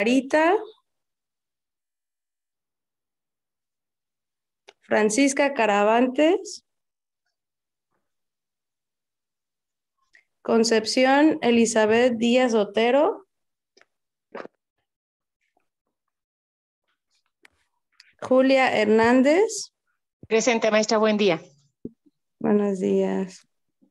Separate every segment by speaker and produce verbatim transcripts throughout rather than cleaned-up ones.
Speaker 1: Margarita, Francisca Caravantes, Concepción Elizabeth Díaz Otero, Julia Hernández.
Speaker 2: Presente, maestra, buen día.
Speaker 1: Buenos días.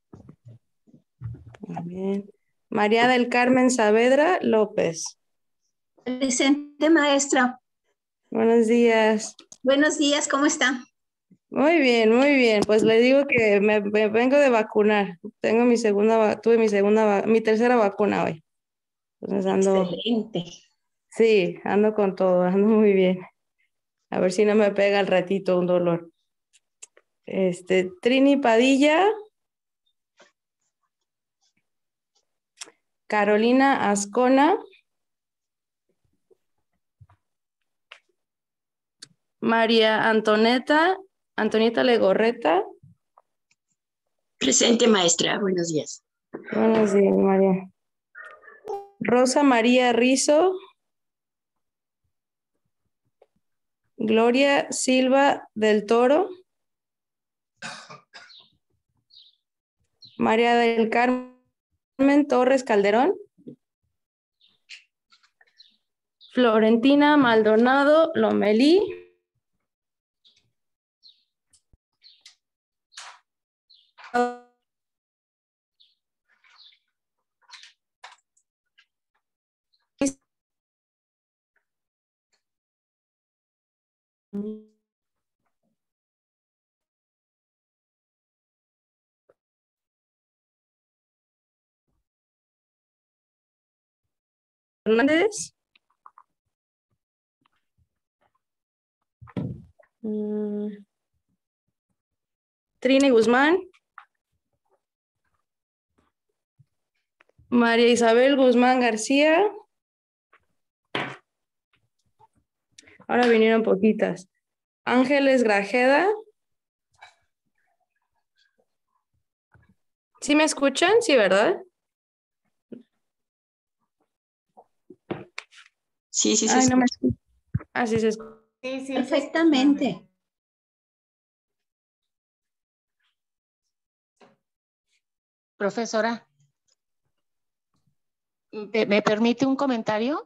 Speaker 1: Muy bien. María del Carmen Saavedra López.
Speaker 3: Presente, maestra.
Speaker 1: Buenos días.
Speaker 3: Buenos días, ¿cómo está?
Speaker 1: Muy bien, muy bien. Pues le digo que me, me vengo de vacunar. Tengo mi segunda, tuve mi segunda, mi tercera vacuna hoy. Entonces ando.
Speaker 3: Excelente.
Speaker 1: Sí, ando con todo, ando muy bien. A ver si no me pega al ratito un dolor. Este, Trini Padilla. Carolina Ascona. María Antonieta, Antonieta Legorreta.
Speaker 4: Presente, maestra. Buenos días.
Speaker 1: Buenos días, María. Rosa María Rizo. Gloria Silva del Toro. María del Carmen Torres Calderón. Florentina Maldonado Lomelí. Hernández. Mm. Trini Guzmán. María Isabel Guzmán García. Ahora vinieron poquitas. Ángeles Grajeda. ¿Sí me escuchan? Sí, ¿verdad?
Speaker 4: Sí, sí, sí.
Speaker 1: Ay, no me escucho. Ah, sí se escucha.
Speaker 2: Sí, sí.
Speaker 3: Perfectamente.
Speaker 2: Profesora, ¿me, me permite un comentario?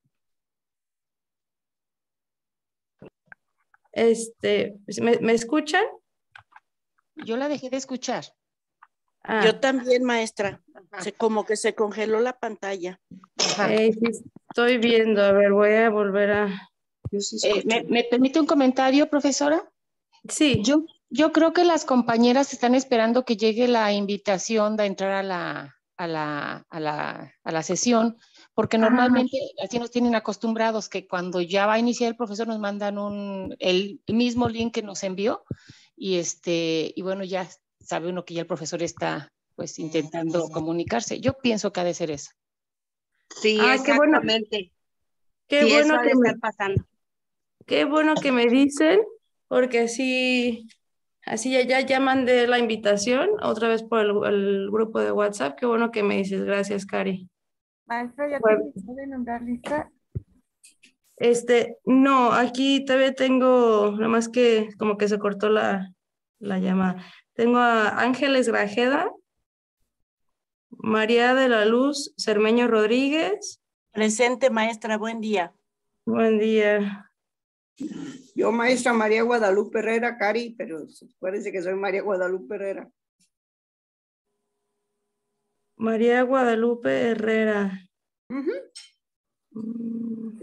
Speaker 1: Este, ¿me, ¿me escuchan?
Speaker 2: Yo la dejé de escuchar.
Speaker 1: Ah.
Speaker 5: Yo también, maestra. Se, como que se congeló la pantalla.
Speaker 1: Eh, sí, estoy viendo. A ver, voy a volver a...
Speaker 2: Eh, ¿me, ¿Me permite un comentario, profesora?
Speaker 1: Sí.
Speaker 2: Yo, yo creo que las compañeras están esperando que llegue la invitación de entrar a la, a la, a la, a la sesión, porque normalmente ah. así nos tienen acostumbrados que cuando ya va a iniciar el profesor nos mandan un, el mismo link que nos envió y, este, y bueno, ya sabe uno que ya el profesor está pues intentando comunicarse. Yo pienso que ha de ser eso.
Speaker 6: Sí,
Speaker 1: ah,
Speaker 6: exactamente.
Speaker 1: Qué
Speaker 6: sí,
Speaker 1: bueno
Speaker 6: eso ha
Speaker 1: que
Speaker 6: de
Speaker 1: me,
Speaker 6: estar pasando.
Speaker 1: Qué bueno que me dicen, porque así, así ya, ya, ya mandé la invitación otra vez por el, el grupo de WhatsApp. Qué bueno que me dices. Gracias, Cari.
Speaker 7: Maestra, ¿ya
Speaker 1: Bueno,
Speaker 7: terminó de nombrar lista?
Speaker 1: Este, no, aquí todavía tengo, nada más que como que se cortó la, la llamada. Tengo a Ángeles Grajeda, María de la Luz Cermeño Rodríguez.
Speaker 5: Presente, maestra, buen día.
Speaker 1: Buen día.
Speaker 8: Yo, maestra María Guadalupe Herrera, Cari, pero acuérdense que soy María Guadalupe Herrera.
Speaker 1: María Guadalupe Herrera.
Speaker 8: Uh-huh. mm.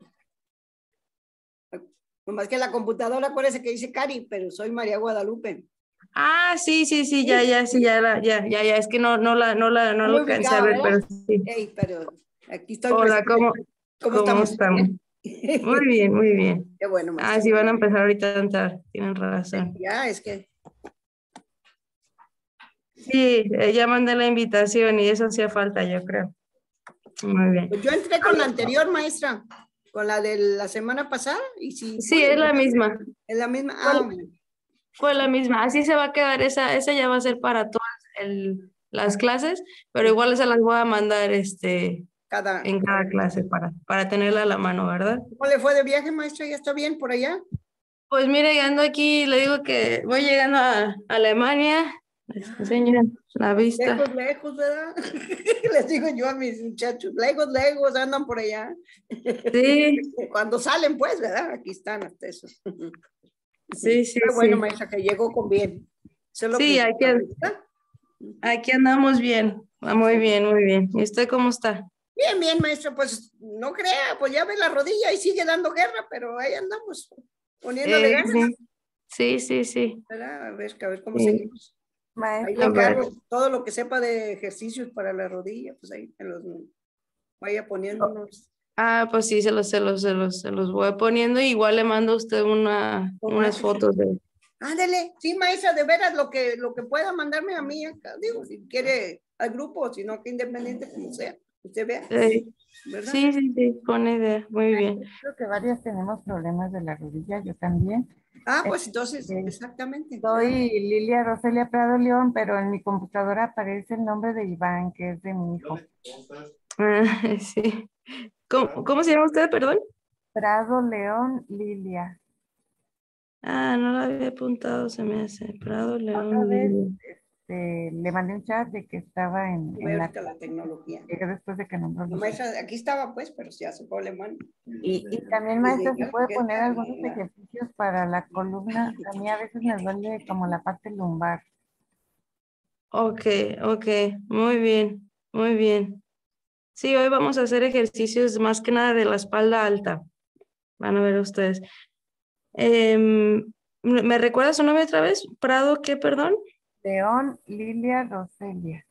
Speaker 8: Nomás que la computadora, acuérdense que dice Cari, pero soy María Guadalupe.
Speaker 1: Ah, sí, sí, sí, ya, ya, sí, ya, la, ya, ya, ya, es que no, no la, no la, no
Speaker 8: Muy
Speaker 1: lo alcancé a ver, pero sí.
Speaker 8: Hey, pero aquí estoy.
Speaker 1: Hola, ¿cómo,
Speaker 8: ¿cómo,
Speaker 1: ¿cómo
Speaker 8: estamos?
Speaker 1: estamos? Muy bien, muy bien.
Speaker 8: Qué bueno, maestra.
Speaker 1: Ah, sí, van a empezar ahorita a entrar, tienen razón.
Speaker 8: Ya, es que.
Speaker 1: Sí, eh, ya mandé la invitación y eso hacía falta, yo creo. Muy bien.
Speaker 8: Pues yo entré con la anterior, maestra, con la de la semana pasada. Y sí,
Speaker 1: sí, es la misma.
Speaker 8: Es la misma. Ah,
Speaker 1: fue, fue la misma. Así se va a quedar, esa, esa ya va a ser para todas el, las clases, pero igual se las voy a mandar este,
Speaker 8: cada...
Speaker 1: en cada clase para, para tenerla a la mano, ¿verdad?
Speaker 8: ¿Cómo le fue de viaje, maestra? ¿Ya está bien por allá?
Speaker 1: Pues mire, ando aquí, le digo que voy llegando a Alemania, les enseño la vista.
Speaker 8: Lejos, lejos, ¿verdad? Les digo yo a mis muchachos, lejos, lejos, andan por allá.
Speaker 1: Sí,
Speaker 8: Cuando salen, pues, ¿verdad? Aquí están hasta eso.
Speaker 1: sí, sí,
Speaker 8: Pero bueno,
Speaker 1: sí.
Speaker 8: maestra, que llegó con bien. Eso es lo
Speaker 1: Sí, aquí,
Speaker 8: principal, ¿verdad?
Speaker 1: aquí andamos bien, ah, muy bien, muy bien. ¿Y usted cómo está?
Speaker 8: Bien, bien, maestra, pues no crea, pues ya ve la rodilla y sigue dando guerra, pero ahí andamos poniéndole
Speaker 1: Eh,
Speaker 8: ganas,
Speaker 1: sí, sí, sí,
Speaker 8: ¿verdad? A ver, a ver cómo
Speaker 1: sí.
Speaker 8: seguimos. Ahí le
Speaker 7: Maestra,
Speaker 1: A ver.
Speaker 8: encargo todo lo que sepa de ejercicios para la rodilla, pues ahí me los vaya poniéndonos.
Speaker 1: Ah, pues sí, se los, se los, se los, se los voy poniendo. Igual le mando a usted una, unas fotos de.
Speaker 8: Ándale, sí, maestra, de veras, lo que, lo que pueda mandarme a mí, acá, digo, si quiere al grupo, si no, que independiente, como sea, usted vea,
Speaker 1: Eh,
Speaker 8: ¿verdad?
Speaker 1: sí, sí, sí, buena idea, muy bien.
Speaker 7: creo que varias tenemos problemas de la rodilla, yo también.
Speaker 8: Ah, pues entonces,
Speaker 7: Este,
Speaker 8: exactamente.
Speaker 7: Soy
Speaker 8: ¿verdad?
Speaker 7: Lilia Roselia Prado León, pero en mi computadora aparece el nombre de Iván, que es de mi hijo.
Speaker 1: Ah, sí. ¿Cómo, cómo se llama usted, perdón?
Speaker 7: Prado León Lilia.
Speaker 1: Ah, no lo había apuntado, se me hace. Prado
Speaker 7: Otra
Speaker 1: León
Speaker 7: vez
Speaker 1: Libre.
Speaker 7: este, le mandé un chat de que estaba en,
Speaker 8: Ve
Speaker 7: en la
Speaker 8: ahorita la tecnología.
Speaker 7: que después de que nombró
Speaker 8: La
Speaker 7: los-
Speaker 8: maestra, aquí estaba, pues, pero ya se fue alemán.
Speaker 7: Y, y también,
Speaker 8: Desde
Speaker 7: maestra, se
Speaker 8: ya,
Speaker 7: puede
Speaker 8: que
Speaker 7: poner
Speaker 8: está
Speaker 7: algunos
Speaker 8: la-
Speaker 7: ejercicios para la columna. A mí a veces me duele como la parte lumbar.
Speaker 1: Ok, ok, muy bien, muy bien. Sí, hoy vamos a hacer ejercicios más que nada de la espalda alta. Van a ver ustedes. Em, ¿me me recuerda su nombre otra vez? ¿Prado qué, perdón?
Speaker 7: León Lilia Roselia.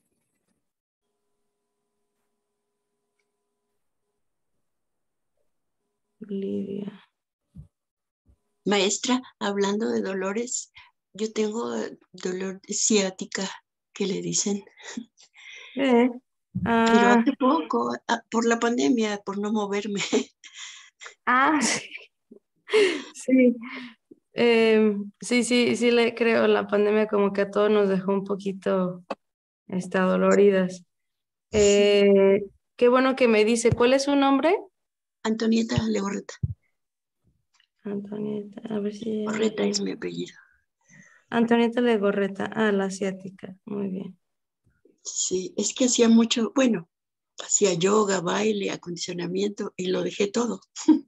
Speaker 1: Lidia.
Speaker 4: Maestra, hablando de dolores, yo tengo eh, dolor de ciática, que le dicen,
Speaker 1: Eh,
Speaker 4: pero
Speaker 1: ah,
Speaker 4: hace poco, ah, por la pandemia, por no moverme.
Speaker 1: ah, sí. Sí. Em, sí, sí, sí le creo, la pandemia como que a todos nos dejó un poquito este, doloridas.
Speaker 4: Sí,
Speaker 1: Eh, qué bueno que me dice, ¿cuál es su nombre?
Speaker 4: Antonieta Legorreta.
Speaker 1: Antonieta, a ver si ya la
Speaker 4: Legorreta
Speaker 1: tengo.
Speaker 4: es mi apellido.
Speaker 1: Antonieta Legorreta, ah, la asiática, muy bien.
Speaker 4: Sí, es que hacía mucho, bueno, hacía yoga, baile, acondicionamiento y lo dejé todo.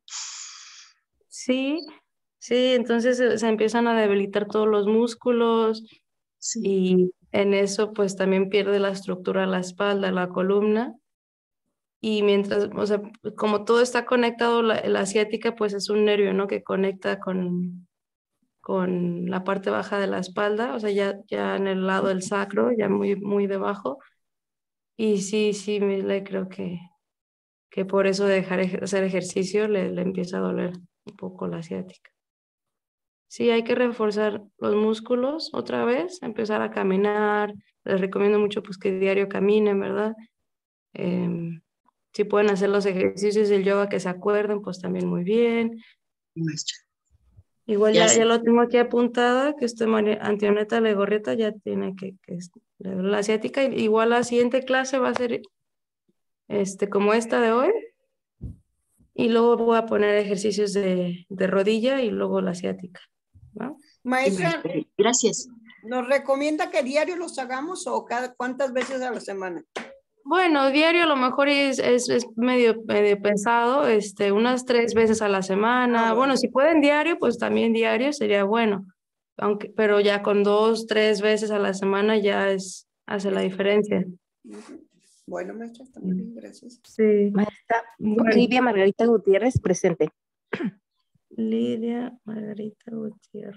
Speaker 1: Sí, sí, entonces se, se empiezan a debilitar todos los músculos
Speaker 4: Sí,
Speaker 1: y en eso pues también pierde la estructura la espalda, la columna. Y mientras, o sea, como todo está conectado, la, la asiática pues es un nervio, ¿no? Que conecta con, con la parte baja de la espalda, o sea, ya, ya en el lado del sacro, ya muy, muy debajo. Y sí, sí, me- le creo que, que por eso dejar ej- hacer ejercicio le, le empieza a doler un poco la asiática. Sí, hay que reforzar los músculos otra vez, empezar a caminar. Les recomiendo mucho pues que diario caminen, ¿verdad? Em, si pueden hacer los ejercicios del yoga que se acuerden, pues también muy bien.
Speaker 4: maestra.
Speaker 1: Igual
Speaker 4: Ya
Speaker 1: ya, ya
Speaker 4: sé.
Speaker 1: lo tengo aquí apuntada, que usted, María Antioneta Legorreta, ya tiene que, que es la asiática. Igual la siguiente clase va a ser este, como esta de hoy. Y luego voy a poner ejercicios de, de rodilla y luego la asiática, ¿no?
Speaker 4: Sí,
Speaker 8: Maestra,
Speaker 4: maestra. Gracias.
Speaker 8: ¿nos recomienda que diario los hagamos o cada cuántas veces a la semana?
Speaker 1: Bueno, diario a lo mejor es, es, es medio, medio pesado, este, unas tres veces a la
Speaker 8: Ah,
Speaker 1: semana.
Speaker 8: bueno.
Speaker 1: Bueno, si pueden diario, pues también diario sería bueno. Aunque, pero ya con dos, tres veces a la semana ya es, hace la diferencia.
Speaker 8: Ujú. Bueno, maestra, está muy bien, gracias.
Speaker 1: Sí.
Speaker 6: Maestra
Speaker 1: Bueno,
Speaker 6: Lidia Margarita Gutiérrez, presente.
Speaker 1: Lidia Margarita Gutiérrez.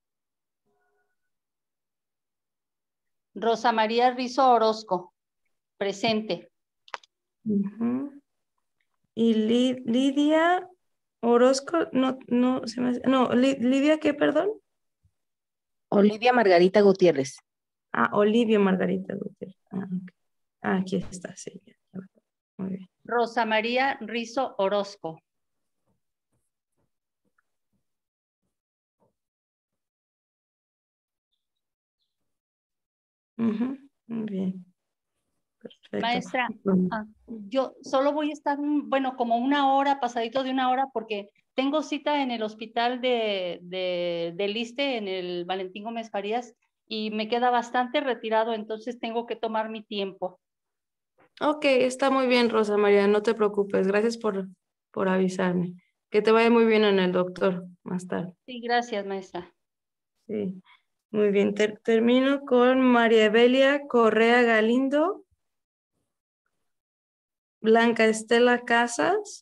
Speaker 9: Rosa María Rizo Orozco, presente.
Speaker 1: Ujú. Y Li- Lidia Orozco, no, no, se me hace- no, Li- Lidia, ¿qué, perdón?
Speaker 6: Olivia Margarita Gutiérrez.
Speaker 1: Ah, Olivia Margarita Gutiérrez. Ah, ok. Ah, aquí está, sí. ya, ya me- Muy bien.
Speaker 9: Rosa María Rizo Orozco.
Speaker 1: Ujú, muy bien. Perfecto.
Speaker 9: Maestra, ah, yo solo voy a estar, mm, bueno, como una hora, pasadito de una hora, porque tengo cita en el hospital de, de, del ISSSTE, en el Valentín Gómez Farías, y me queda bastante retirado, entonces tengo que tomar mi tiempo.
Speaker 1: Ok, está muy bien, Rosa María, no te preocupes. Gracias por, por avisarme. Que te vaya muy bien en el doctor más tarde.
Speaker 9: Sí, gracias, maestra.
Speaker 1: Sí, muy bien. Ter- termino con María Evelia Correa Galindo, Blanca Estela Casas.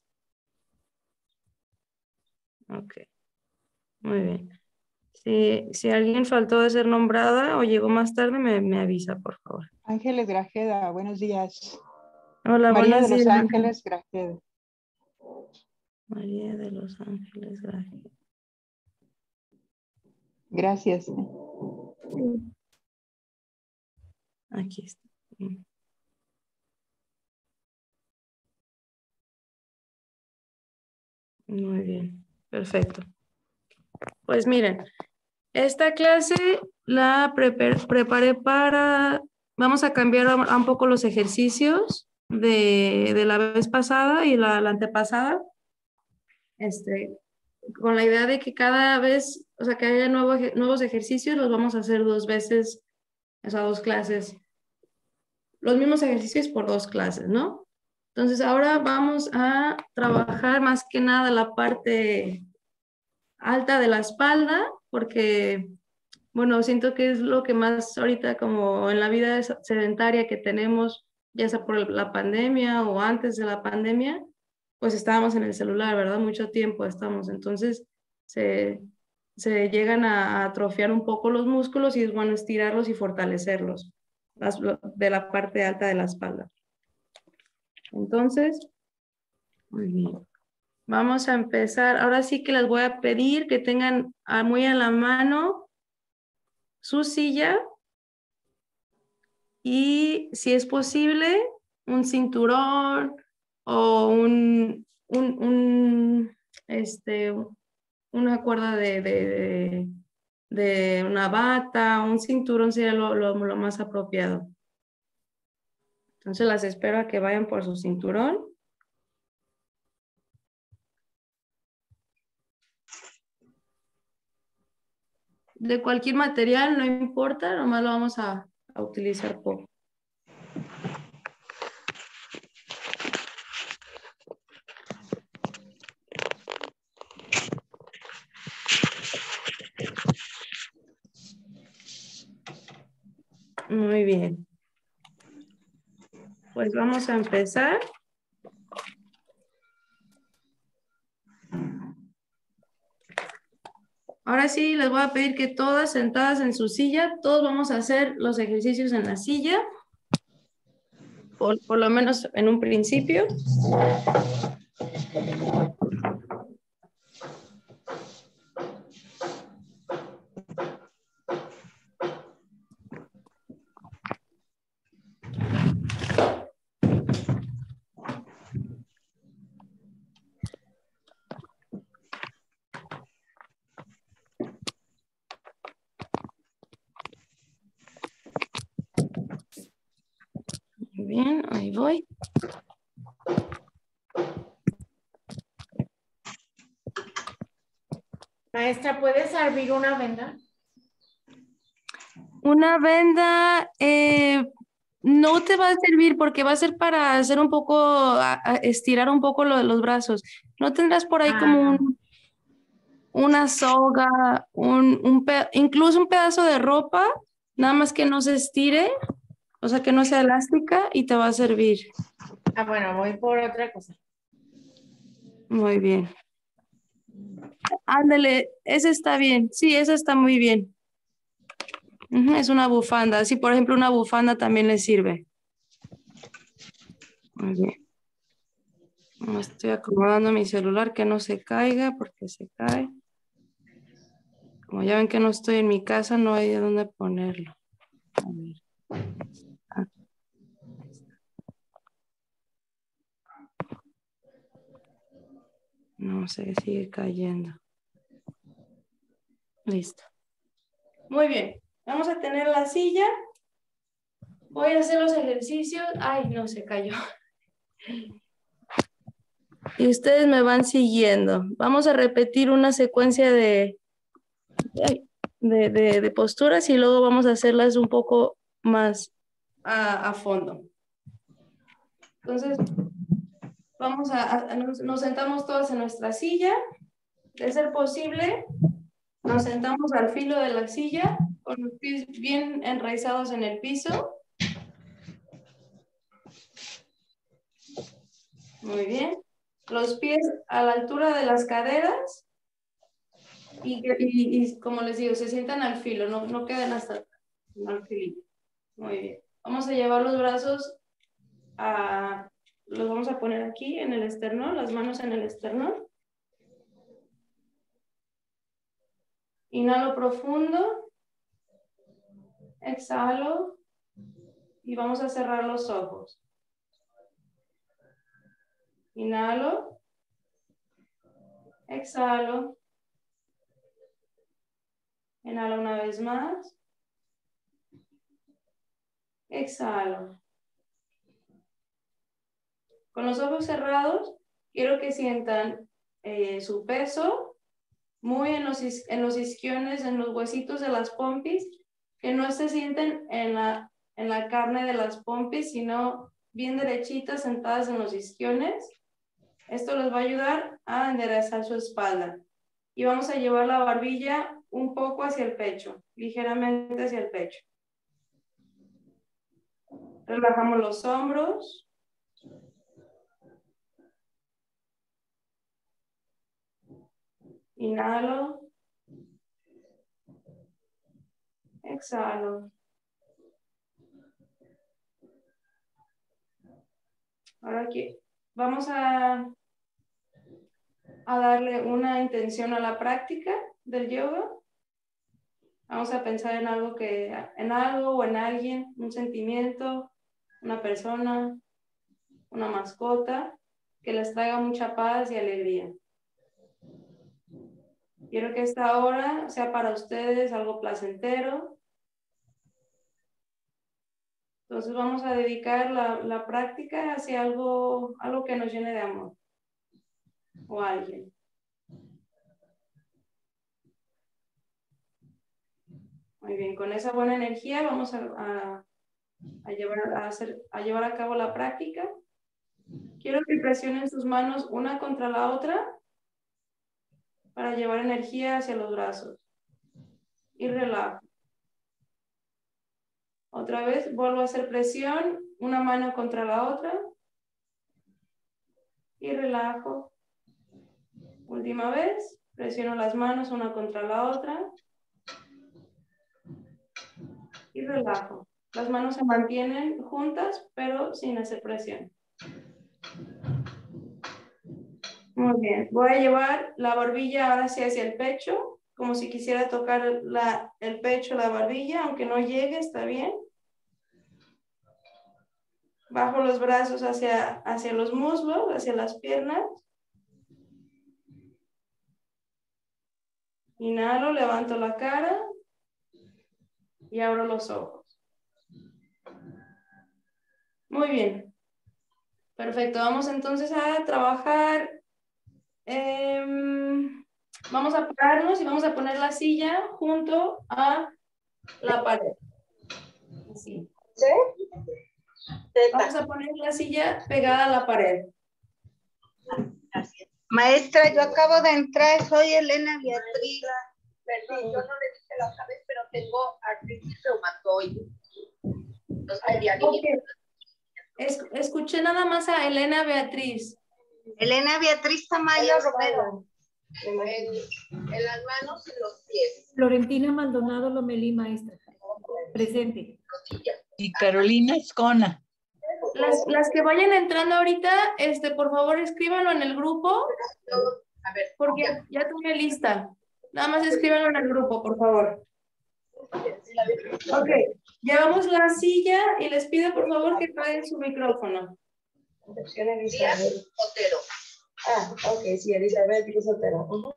Speaker 1: Ok, muy bien. Si, si alguien faltó de ser nombrada o llegó más tarde, me, me avisa, por favor.
Speaker 10: Ángeles Grajeda, buenos días.
Speaker 1: Hola,
Speaker 10: María
Speaker 1: buenos
Speaker 10: de Los
Speaker 1: días.
Speaker 10: Ángeles Grajeda.
Speaker 1: María de Los Ángeles, gracias.
Speaker 10: Gracias.
Speaker 1: Aquí está. Muy bien, perfecto. Pues miren, esta clase la prepe- preparé para, vamos a cambiar a- un poco los ejercicios de, de la vez pasada y la, la antepasada, este, con la idea de que cada vez, o sea, que haya nuevo eje- nuevos ejercicios, los vamos a hacer dos veces, o sea, dos clases, los mismos ejercicios por dos clases, ¿no? Entonces ahora vamos a trabajar más que nada la parte alta de la espalda, porque, bueno, siento que es lo que más ahorita como en la vida sedentaria que tenemos, ya sea por la pandemia o antes de la pandemia, pues estábamos en el celular, ¿verdad? Mucho tiempo estamos, entonces se, se llegan a atrofiar un poco los músculos y es bueno estirarlos y fortalecerlos las- de la parte alta de la espalda. Entonces, muy bien. Vamos a empezar. Ahora sí que les voy a pedir que tengan a- muy a la mano su silla y, si es posible, un cinturón o un, un, un, este, una cuerda de, de, de, de una bata, un cinturón sería lo, lo, lo más apropiado. Entonces las espero a que vayan por su cinturón. De cualquier material, no importa, nomás lo vamos a, a utilizar poco. Muy bien. Pues vamos a empezar. Ahora sí, les voy a pedir que todas sentadas en su silla, todos vamos a hacer los ejercicios en la silla, por, por lo menos en un principio. Muy bien, ahí voy.
Speaker 11: Maestra, ¿puede servir una venda?
Speaker 1: Una venda eh, no te va a servir porque va a ser para hacer un poco, a- a estirar un poco lo de los brazos. ¿No tendrás por ahí como un, una soga, un, un pe- incluso un pedazo de ropa, nada más que no se estire, o sea, que no sea elástica y te va a servir?
Speaker 11: Ah, bueno, voy por otra cosa.
Speaker 1: Muy bien. Ándale, ese está bien. Sí, ese está muy bien. Ujú, es una bufanda. Sí, por ejemplo, una bufanda también le sirve. Muy bien. No, estoy acomodando mi celular que no se caiga porque se cae. Como ya ven que no estoy en mi casa, no hay de dónde ponerlo. A ver. Ah, ahí está. No sé, sigue cayendo. Listo. Muy bien. Vamos a tener la silla. Voy a hacer los ejercicios. Ay, no, se cayó. Y ustedes me van siguiendo. Vamos a repetir una secuencia de, de, de, de posturas y luego vamos a hacerlas un poco más a, a fondo. Entonces, vamos a, a nos, nos sentamos todos en nuestra silla. De ser posible, nos sentamos al filo de la silla con los pies bien enraizados en el piso. Muy bien. Los pies a la altura de las caderas y, y, y como les digo, se sientan al filo, no, no queden hasta al filito. Muy bien. Vamos a llevar los brazos a, los vamos a poner aquí en el esternón, las manos en el esternón. Inhalo profundo. Exhalo. Y vamos a cerrar los ojos. Inhalo. Exhalo. Inhalo una vez más. Exhalo. Con los ojos cerrados, quiero que sientan eh, su peso muy en los, en los isquiones, en los huesitos de las pompis, que no se sienten en la, en la carne de las pompis, sino bien derechitas, sentadas en los isquiones. Esto les va a ayudar a enderezar su espalda. Y vamos a llevar la barbilla un poco hacia el pecho, ligeramente hacia el pecho. Relajamos los hombros. Inhalo. Exhalo. Ahora aquí vamos a, a darle una intención a la práctica del yoga. Vamos a pensar en algo que, en algo o en alguien, un sentimiento, una persona, una mascota que les traiga mucha paz y alegría. Quiero que esta hora sea para ustedes algo placentero. Entonces vamos a dedicar la, la práctica hacia algo, algo que nos llene de amor. O a alguien. Muy bien, con esa buena energía vamos a, a, a, llevar, a, hacer, a llevar a cabo la práctica. Quiero que presionen sus manos una contra la otra para llevar energía hacia los brazos. Y relajo. Otra vez vuelvo a hacer presión, una mano contra la otra. Y relajo. Última vez, presiono las manos una contra la otra. Y relajo. Las manos se mantienen juntas, pero sin hacer presión. Muy bien. Voy a llevar la barbilla ahora hacia, hacia el pecho, como si quisiera tocar la, el pecho, la barbilla, aunque no llegue, está bien. Bajo los brazos hacia, hacia los muslos, hacia las piernas. Inhalo, levanto la cara y abro los ojos. Muy bien. Perfecto. Vamos entonces a trabajar. Eh, vamos a pararnos y vamos a poner la silla junto a la pared. Así. ¿Sí? Vamos a poner la silla pegada a la pared.
Speaker 8: Gracias. Maestra, yo acabo de entrar, soy Elena Beatriz. Perdón, yo no le dije la otra vez, pero tengo artritis reumatoide.
Speaker 1: Okay. Es, escuché nada más a Elena Beatriz.
Speaker 8: Elena Beatriz Tamayo Romero. En, en las manos y los pies.
Speaker 12: Florentina Maldonado Lomelí, maestra. Presente.
Speaker 13: Y Carolina Escona.
Speaker 1: Las, las que vayan entrando ahorita, este, por favor, escríbanlo en el grupo. Porque ya tuve lista. Nada más escríbanlo en el grupo, por favor. Ok, llevamos la silla y les pido, por favor, que paguen su micrófono.
Speaker 8: Díaz Otero.
Speaker 1: Ah, ok, sí, Elizabeth Díaz Otero. Uh-huh.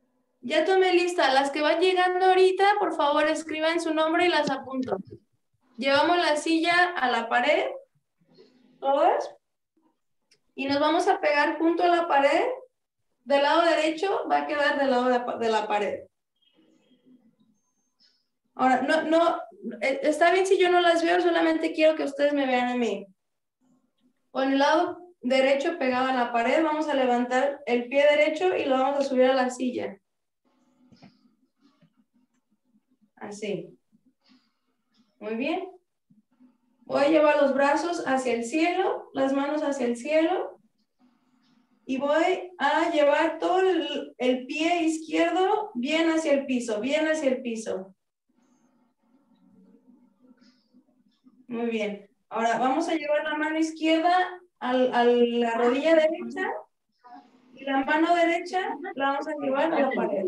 Speaker 1: Ya tomé lista. Las que van llegando ahorita, por favor, escriban su nombre y las apunto. Llevamos la silla a la pared, todas, y nos vamos a pegar junto a la pared. Del lado derecho va a quedar del lado de, de la pared. Ahora, no, no, está bien si yo no las veo, solamente quiero que ustedes me vean a mí. Con el lado derecho pegado a la pared, vamos a levantar el pie derecho y lo vamos a subir a la silla. Así. Muy bien. Voy a llevar los brazos hacia el cielo, las manos hacia el cielo. Y voy a llevar todo el, el pie izquierdo bien hacia el piso, bien hacia el piso. Muy bien. Ahora vamos a llevar la mano izquierda al, a la rodilla derecha y la mano derecha la vamos a llevar a la pared.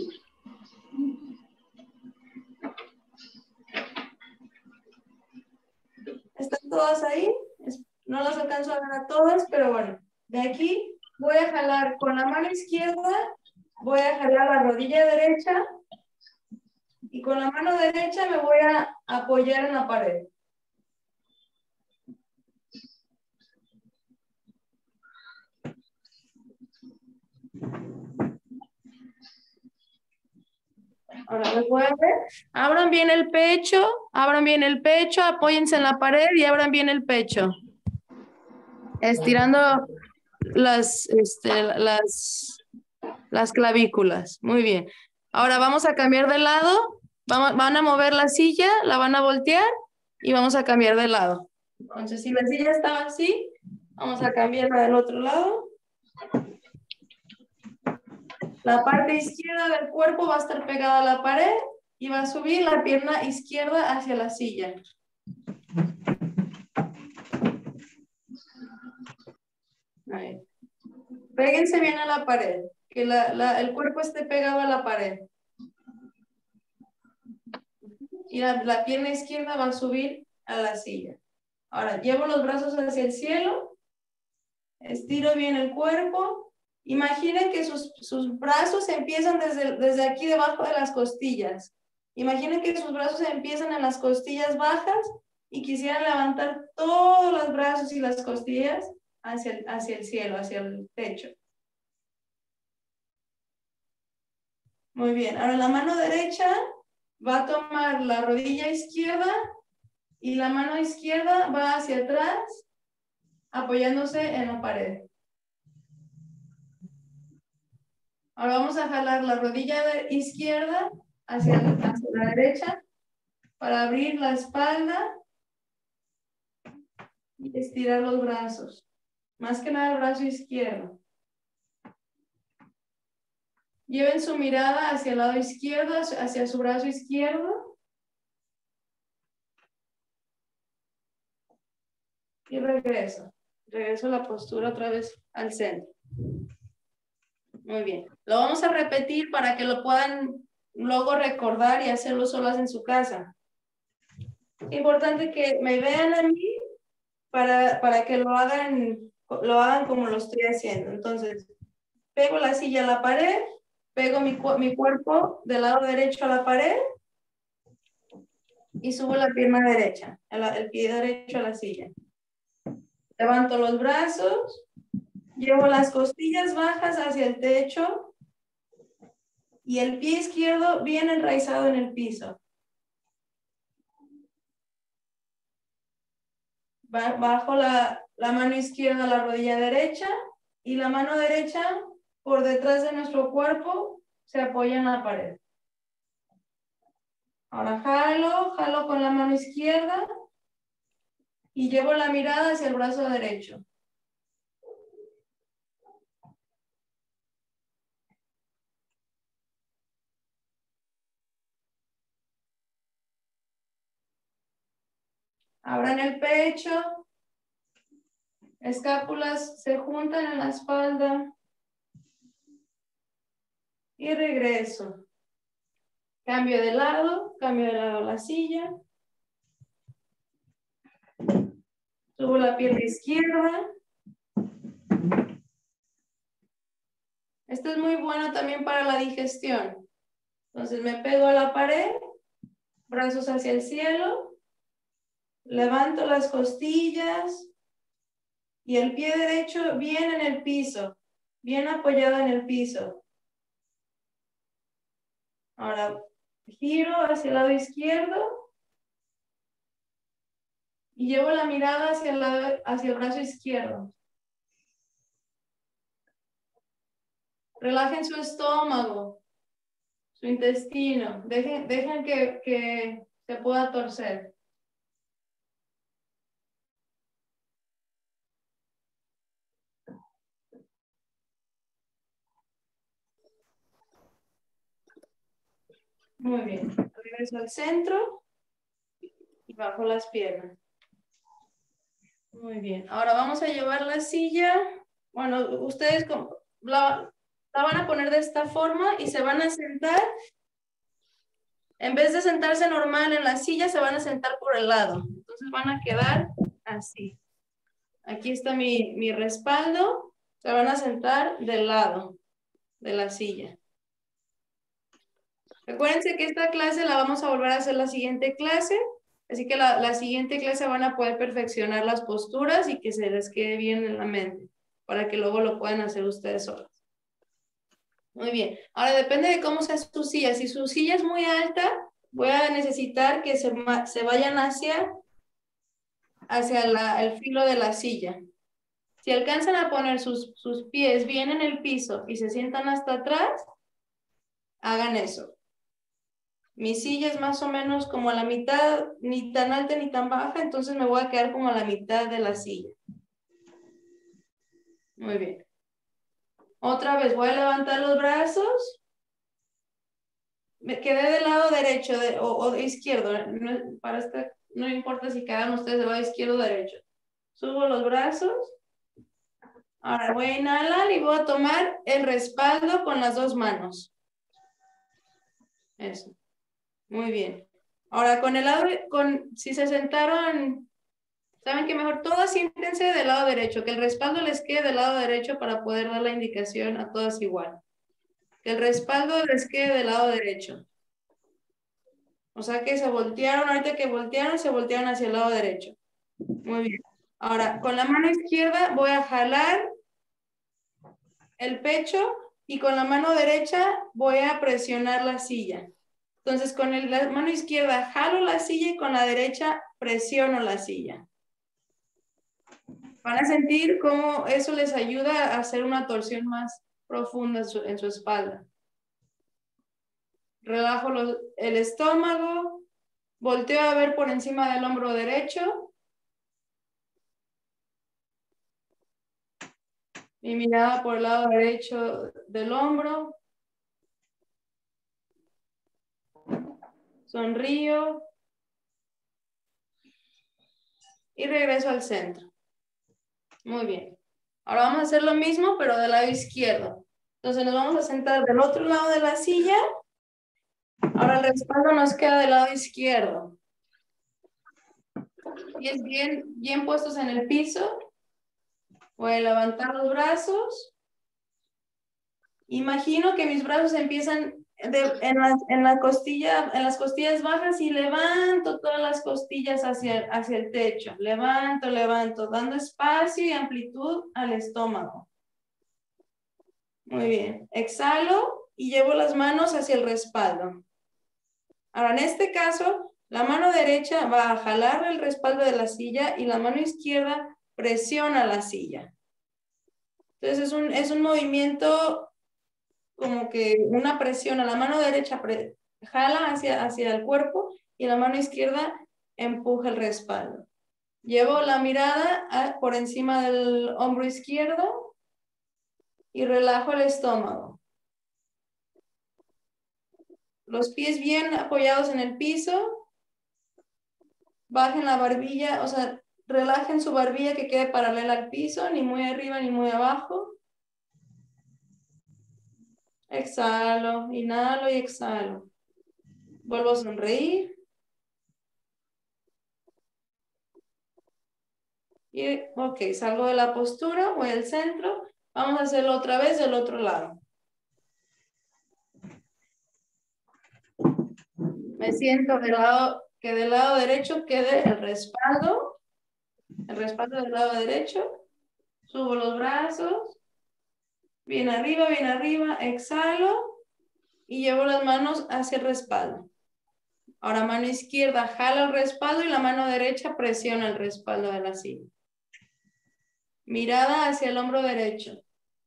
Speaker 1: ¿Están todas ahí? No las alcanzo a ver a todas, pero bueno. De aquí voy a jalar con la mano izquierda, voy a jalar la rodilla derecha y con la mano derecha me voy a apoyar en la pared. Ahora les voy a ver. Abran bien el pecho, abran bien el pecho, apóyense en la pared y abran bien el pecho. Estirando las, este, las, las clavículas. Muy bien. Ahora vamos a cambiar de lado. Vamos, van a mover la silla, la van a voltear y vamos a cambiar de lado. Entonces, si la silla estaba así, vamos a cambiarla del otro lado. La parte izquierda del cuerpo va a estar pegada a la pared y va a subir la pierna izquierda hacia la silla. Ahí. Péguense bien a la pared, que la, la, el cuerpo esté pegado a la pared. Y la, la pierna izquierda va a subir a la silla. Ahora, llevo los brazos hacia el cielo, estiro bien el cuerpo. Imaginen que sus, sus brazos empiezan desde, desde aquí debajo de las costillas. Imaginen que sus brazos empiezan en las costillas bajas y quisieran levantar todos los brazos y las costillas hacia el, hacia el cielo, hacia el techo. Muy bien. Ahora la mano derecha va a tomar la rodilla izquierda y la mano izquierda va hacia atrás apoyándose en la pared. Ahora vamos a jalar la rodilla izquierda hacia, hacia la derecha para abrir la espalda y estirar los brazos. Más que nada el brazo izquierdo. Lleven su mirada hacia el lado izquierdo, hacia su brazo izquierdo. Y regreso. Regreso la postura otra vez al centro. Muy bien. Lo vamos a repetir para que lo puedan luego recordar y hacerlo solas en su casa. Importante que me vean a mí para, para que lo hagan, lo hagan como lo estoy haciendo. Entonces, pego la silla a la pared, pego mi, mi cuerpo del lado derecho a la pared y subo la pierna derecha, el, el pie derecho a la silla. Levanto los brazos. Llevo las costillas bajas hacia el techo y el pie izquierdo bien enraizado en el piso. Bajo la, la mano izquierda a la rodilla derecha y la mano derecha por detrás de nuestro cuerpo se apoya en la pared. Ahora jalo, jalo con la mano izquierda y llevo la mirada hacia el brazo derecho. Abran el pecho, escápulas se juntan en la espalda y regreso. Cambio de lado, cambio de lado la silla. Subo la pierna izquierda. Esto es muy bueno también para la digestión. Entonces me pego a la pared, brazos hacia el cielo. Levanto las costillas y el pie derecho bien en el piso, bien apoyado en el piso. Ahora giro hacia el lado izquierdo y llevo la mirada hacia el, lado, hacia el brazo izquierdo. Relajen su estómago, su intestino. Dejen, dejen que, que se pueda torcer. Muy bien. Regreso al centro y bajo las piernas. Muy bien. Ahora vamos a llevar la silla. Bueno, ustedes la, la van a poner de esta forma y se van a sentar. En vez de sentarse normal en la silla, se van a sentar por el lado. Entonces van a quedar así. Aquí está mi, mi respaldo. Se van a sentar del lado de la silla. Recuérdense que esta clase la vamos a volver a hacer la siguiente clase. Así que la, la siguiente clase van a poder perfeccionar las posturas y que se les quede bien en la mente, para que luego lo puedan hacer ustedes solos. Muy bien. Ahora depende de cómo sea su silla. Si su silla es muy alta, voy a necesitar que se, se vayan hacia, hacia la, el filo de la silla. Si alcanzan a poner sus, sus pies bien en el piso y se sientan hasta atrás, hagan eso. Mi silla es más o menos como a la mitad, ni tan alta ni tan baja, entonces me voy a quedar como a la mitad de la silla. Muy bien. Otra vez, voy a levantar los brazos. Me quedé del lado derecho de, o, o de izquierdo. No, para este, no importa si quedan ustedes del lado izquierdo o derecho. Subo los brazos. Ahora voy a inhalar y voy a tomar el respaldo con las dos manos. Eso. Muy bien. Ahora con el lado, con, si se sentaron, saben que mejor todas siéntense del lado derecho, que el respaldo les quede del lado derecho para poder dar la indicación a todas igual. Que el respaldo les quede del lado derecho. O sea que se voltearon, ahorita que voltearon, se voltearon hacia el lado derecho. Muy bien. Ahora, con la mano izquierda voy a jalar el pecho y con la mano derecha voy a presionar la silla. Entonces, con el, la mano izquierda jalo la silla y con la derecha presiono la silla. Van a sentir cómo eso les ayuda a hacer una torsión más profunda en su, en su espalda. Relajo los, el estómago, volteo a ver por encima del hombro derecho. Mi mirada por el lado derecho del hombro. Sonrío. Y regreso al centro. Muy bien. Ahora vamos a hacer lo mismo, pero del lado izquierdo. Entonces nos vamos a sentar del otro lado de la silla. Ahora el respaldo nos queda del lado izquierdo. Pies bien, bien puestos en el piso. Voy a levantar los brazos. Imagino que mis brazos empiezan de, en, la, en, la costilla, en las costillas bajas y levanto todas las costillas hacia, hacia el techo. Levanto, levanto, dando espacio y amplitud al estómago. Muy bien. Exhalo y llevo las manos hacia el respaldo. Ahora, en este caso, la mano derecha va a jalar el respaldo de la silla y la mano izquierda presiona la silla. Entonces, es un, es un movimiento como que una presión. A la mano derecha pre, jala hacia, hacia el cuerpo y la mano izquierda empuja el respaldo. Llevo la mirada a, por encima del hombro izquierdo y relajo el estómago. Los pies bien apoyados en el piso. Bajen la barbilla, o sea, relajen su barbilla que quede paralela al piso, ni muy arriba ni muy abajo. Exhalo, inhalo y exhalo. Vuelvo a sonreír. Y, ok, salgo de la postura, voy al centro. Vamos a hacerlo otra vez del otro lado. Me siento del lado que del lado derecho quede el respaldo, el respaldo del lado derecho. Subo los brazos, bien arriba, bien arriba, exhalo y llevo las manos hacia el respaldo. Ahora mano izquierda jala el respaldo y la mano derecha presiona el respaldo de la silla. Mirada hacia el hombro derecho.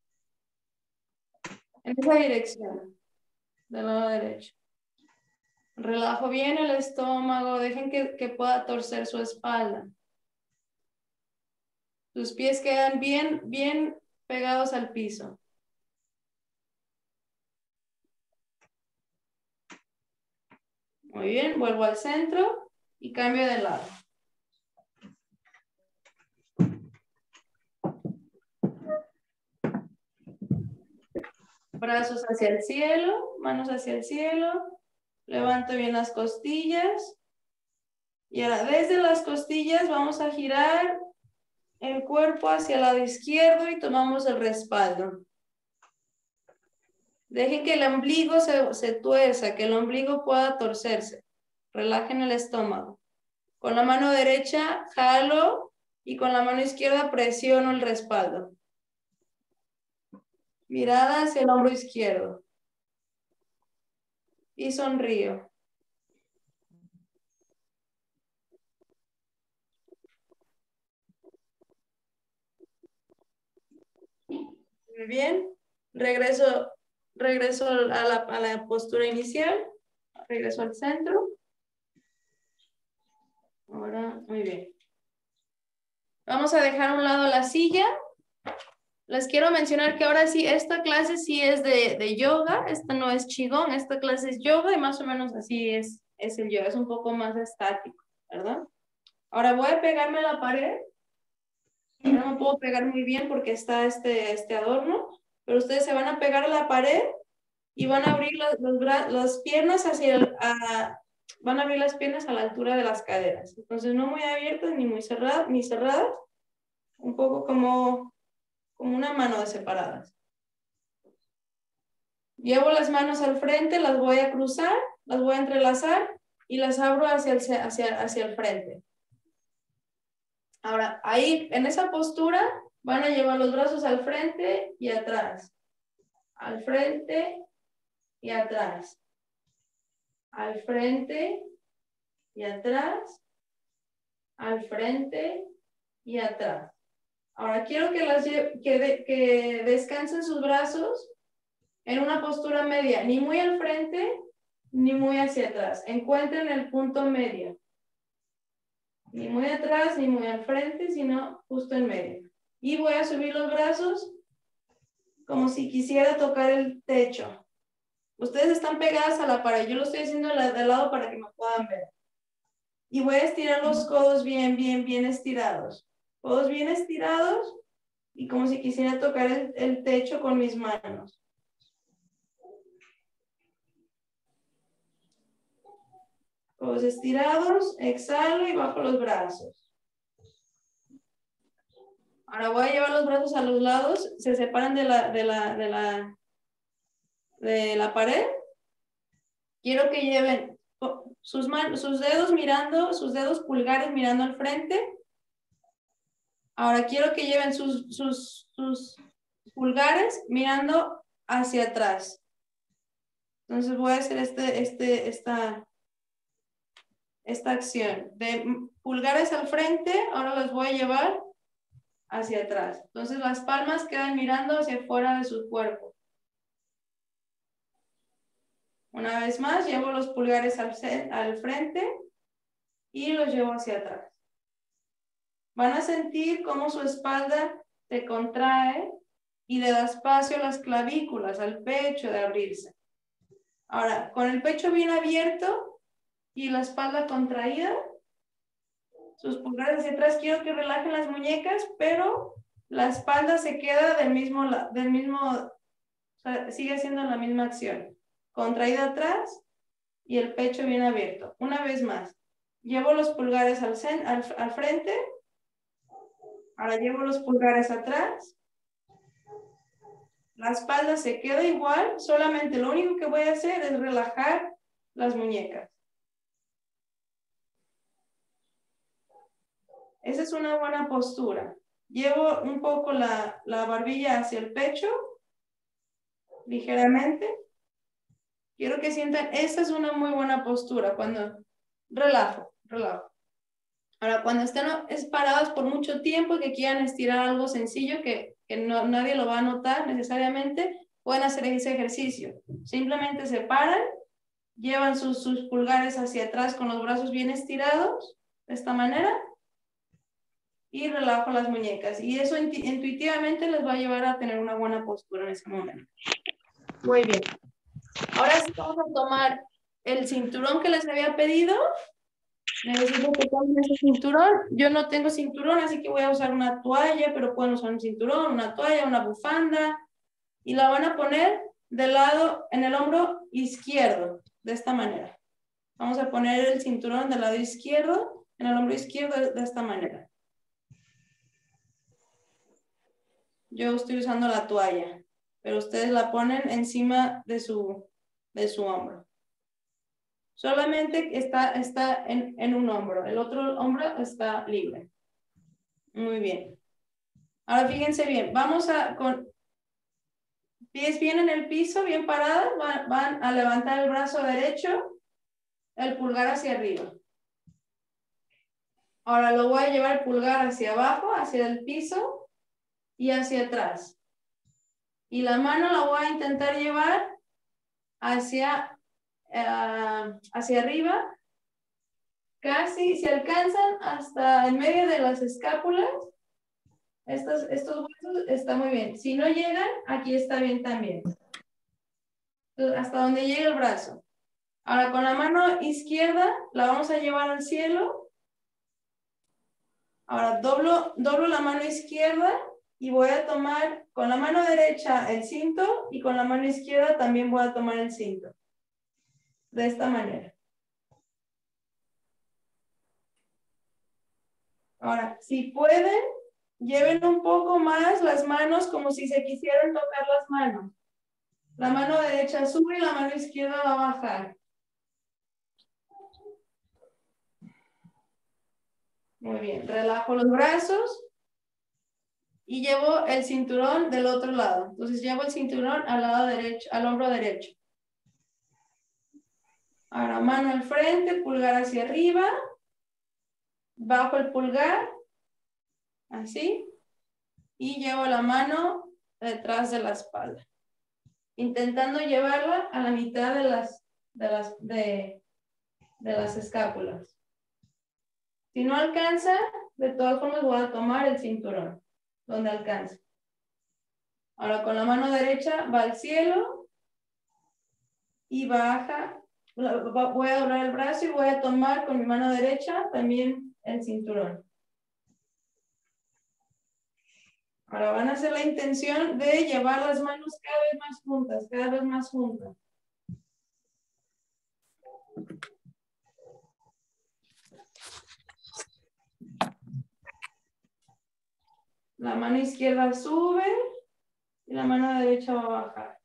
Speaker 1: En esa dirección, del lado derecho. Relajo bien el estómago, dejen que, que pueda torcer su espalda. Sus pies quedan bien, bien pegados al piso. Muy bien, vuelvo al centro y cambio de lado. Brazos hacia el cielo, manos hacia el cielo. Levanto bien las costillas. Y ahora desde las costillas vamos a girar el cuerpo hacia el lado izquierdo y tomamos el respaldo. Dejen que el ombligo se, se tuerza, que el ombligo pueda torcerse. Relajen el estómago. Con la mano derecha jalo y con la mano izquierda presiono el respaldo. Mirada hacia el hombro izquierdo. Y sonrío. Muy bien. Regreso, regreso a la, a la postura inicial. Regreso al centro. Ahora, muy bien. Vamos a dejar a un lado la silla. Les quiero mencionar que ahora sí, esta clase sí es de, de yoga. Esta no es qigong, esta clase es yoga y más o menos así es, es el yoga. Es un poco más estático, ¿verdad? Ahora voy a pegarme a la pared. No me puedo pegar muy bien porque está este, este adorno, pero ustedes se van a pegar a la pared y van a abrir las, las, las piernas hacia el, a, van a abrir las piernas a la altura de las caderas. Entonces no muy abiertas ni muy cerradas, ni cerradas, un poco como, como una mano de separadas. Llevo las manos al frente, las voy a cruzar, las voy a entrelazar y las abro hacia el, hacia, hacia el frente. Ahora, ahí, en esa postura, van a llevar los brazos al frente y atrás. Al frente y atrás. Al frente y atrás. Al frente y atrás. Ahora, quiero que, las, que, de, que descansen sus brazos en una postura media, ni muy al frente, ni muy hacia atrás. Encuentren el punto medio. Ni muy atrás, ni muy al frente, sino justo en medio. Y voy a subir los brazos como si quisiera tocar el techo. Ustedes están pegadas a la pared. Yo lo estoy haciendo de lado para que me puedan ver. Y voy a estirar los codos bien, bien, bien estirados. Codos bien estirados y como si quisiera tocar el, el techo con mis manos. Codos estirados, exhalo y bajo los brazos. Ahora voy a llevar los brazos a los lados, se separan de la, de la, de la, de la pared. Quiero que lleven sus, manos, sus dedos mirando, sus dedos pulgares mirando al frente. Ahora quiero que lleven sus, sus, sus pulgares mirando hacia atrás. Entonces voy a hacer este, este, esta... esta acción de pulgares al frente, ahora los voy a llevar hacia atrás. Entonces las palmas quedan mirando hacia afuera de su cuerpo. Una vez más, llevo los pulgares al, al frente y los llevo hacia atrás. Van a sentir cómo su espalda se contrae y le da espacio a las clavículas, al pecho de abrirse. Ahora, con el pecho bien abierto y la espalda contraída, sus pulgares hacia atrás, quiero que relajen las muñecas, pero la espalda se queda del mismo, del mismo, o sea, sigue siendo la misma acción. Contraída atrás y el pecho bien abierto. Una vez más, llevo los pulgares al, al, al frente, ahora llevo los pulgares atrás, la espalda se queda igual, solamente lo único que voy a hacer es relajar las muñecas. Esa es una buena postura. Llevo un poco la, la barbilla hacia el pecho, ligeramente. Quiero que sientan, esta es una muy buena postura, cuando relajo, relajo. Ahora, cuando estén parados por mucho tiempo y que quieran estirar algo sencillo que, que no, nadie lo va a notar necesariamente, pueden hacer ese ejercicio. Simplemente se paran, llevan sus, sus pulgares hacia atrás con los brazos bien estirados, de esta manera, y relajo las muñecas. Y eso intuitivamente les va a llevar a tener una buena postura en ese momento. Muy bien. Ahora sí vamos a tomar el cinturón que les había pedido. Necesito que tomen ese cinturón. Yo no tengo cinturón, así que voy a usar una toalla, pero pueden usar un cinturón, una toalla, una bufanda. Y la van a poner del lado, en el hombro izquierdo, de esta manera. Vamos a poner el cinturón del lado izquierdo, en el hombro izquierdo, de esta manera. Yo estoy usando la toalla, pero ustedes la ponen encima de su, de su hombro. Solamente está, está en, en un hombro, el otro hombro está libre. Muy bien. Ahora fíjense bien, vamos a, con pies bien en el piso, bien paradas, van, van a levantar el brazo derecho, el pulgar hacia arriba. Ahora lo voy a llevar el pulgar hacia abajo, hacia el piso y hacia atrás. Y la mano la voy a intentar llevar hacia Uh, hacia arriba, casi se alcanzan hasta en medio de las escápulas. Estos, estos huesos está muy bien. Si no llegan, aquí está bien también. Entonces, hasta donde llegue el brazo. Ahora con la mano izquierda la vamos a llevar al cielo. Ahora doblo, doblo la mano izquierda y voy a tomar con la mano derecha el cinto y con la mano izquierda también voy a tomar el cinto. De esta manera. Ahora, si pueden, lleven un poco más las manos como si se quisieran tocar las manos. La mano derecha sube y la mano izquierda va a bajar. Muy bien, relajo los brazos y llevo el cinturón del otro lado. Entonces llevo el cinturón al lado derecho, al hombro derecho. Ahora mano al frente, pulgar hacia arriba, bajo el pulgar, así, y llevo la mano detrás de la espalda, intentando llevarla a la mitad de las, de las, de, de las escápulas. Si no alcanza, de todas formas voy a tomar el cinturón, donde alcanza. Ahora con la mano derecha va al cielo y baja. Voy a doblar el brazo y voy a tomar con mi mano derecha también el cinturón. Ahora van a hacer la intención de llevar las manos cada vez más juntas, cada vez más juntas. La mano izquierda sube y la mano derecha va a bajar.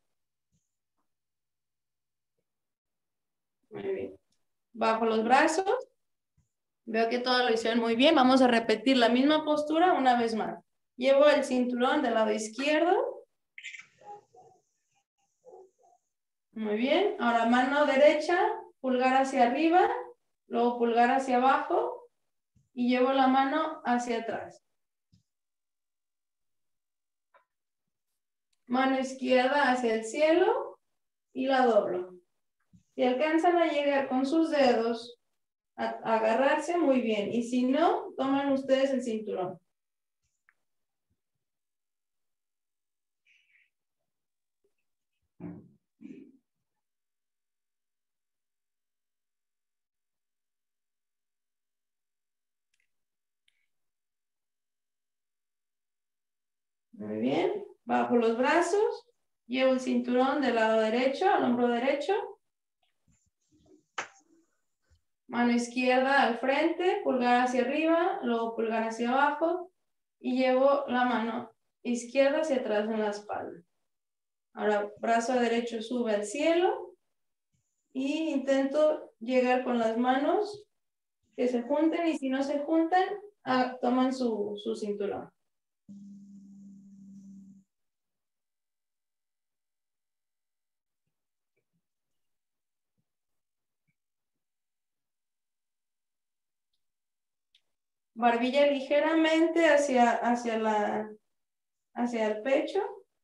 Speaker 1: Muy bien. Bajo los brazos. Veo que todo lo hicieron muy bien. Vamos a repetir la misma postura una vez más. Llevo el cinturón del lado izquierdo. Muy bien. Ahora mano derecha, pulgar hacia arriba, luego pulgar hacia abajo y llevo la mano hacia atrás. Mano izquierda hacia el cielo y la doblo. Si alcanzan a llegar con sus dedos a, a agarrarse, muy bien. Y si no, toman ustedes el cinturón. Muy bien. Bajo los brazos. Llevo el cinturón del lado derecho, al hombro derecho. Mano izquierda al frente, pulgar hacia arriba, luego pulgar hacia abajo. Y llevo la mano izquierda hacia atrás en la espalda. Ahora, brazo derecho sube al cielo. Y intento llegar con las manos que se junten. Y si no se juntan, ah, toman su, su cinturón. Barbilla ligeramente hacia, hacia, la, hacia el pecho.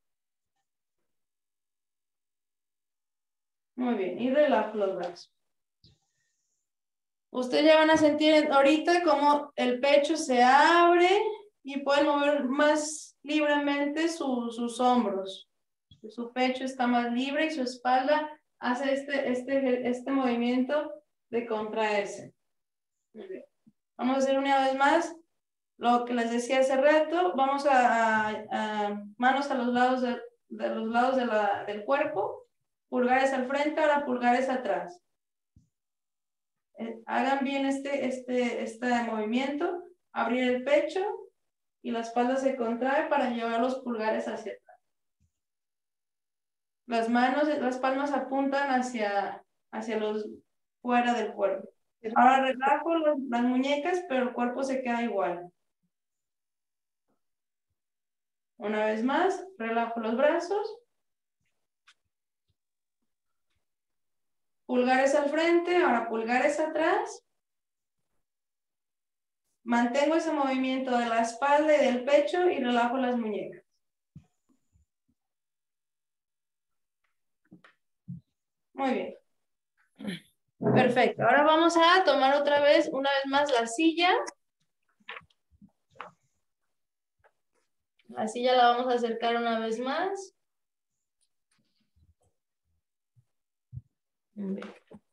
Speaker 1: Muy bien, y relajo los brazos. Ustedes ya van a sentir ahorita como el pecho se abre y pueden mover más libremente su, sus hombros. Su pecho está más libre y su espalda hace este, este, este movimiento de contraerse. Muy bien. Vamos a hacer una vez más lo que les decía hace rato. Vamos a, a, a manos a los lados, de, de los lados de la, del cuerpo. Pulgares al frente, ahora pulgares atrás. Eh, hagan bien este, este, este movimiento. Abrir el pecho y la espalda se contrae para llevar los pulgares hacia atrás. Las manos, las palmas apuntan hacia, hacia los fuera del cuerpo. Ahora relajo los, las muñecas, pero el cuerpo se queda igual. Una vez más, relajo los brazos. Pulgares al frente, ahora pulgares atrás. Mantengo ese movimiento de la espalda y del pecho y relajo las muñecas. Muy bien. Perfecto. Ahora vamos a tomar otra vez, una vez más, la silla. La silla la vamos a acercar una vez más. Bien.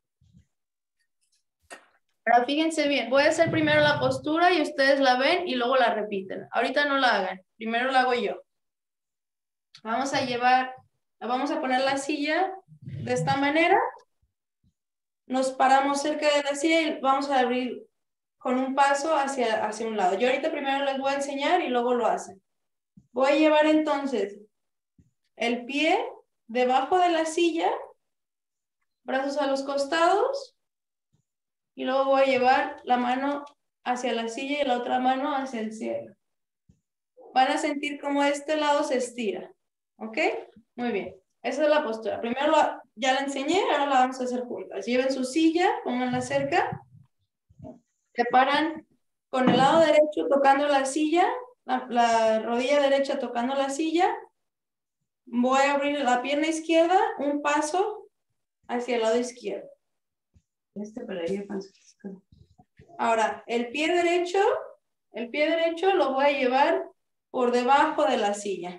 Speaker 1: Ahora fíjense bien, voy a hacer primero la postura y ustedes la ven y luego la repiten. Ahorita no la hagan, primero la hago yo. Vamos a llevar, vamos a poner la silla de esta manera. Nos paramos cerca de la silla y vamos a abrir con un paso hacia, hacia un lado. Yo ahorita primero les voy a enseñar y luego lo hacen. Voy a llevar entonces el pie debajo de la silla, brazos a los costados, y luego voy a llevar la mano hacia la silla y la otra mano hacia el cielo. Van a sentir como este lado se estira. ¿Ok? Muy bien. Esa es la postura. Primero lo, ya la enseñé, ahora la vamos a hacer juntas. Lleven su silla, pónganla cerca. Se paran con el lado derecho tocando la silla, la, la rodilla derecha tocando la silla. Voy a abrir la pierna izquierda, un paso hacia el lado izquierdo. Este para ir Ahora, el pie derecho, el pie derecho lo voy a llevar por debajo de la silla.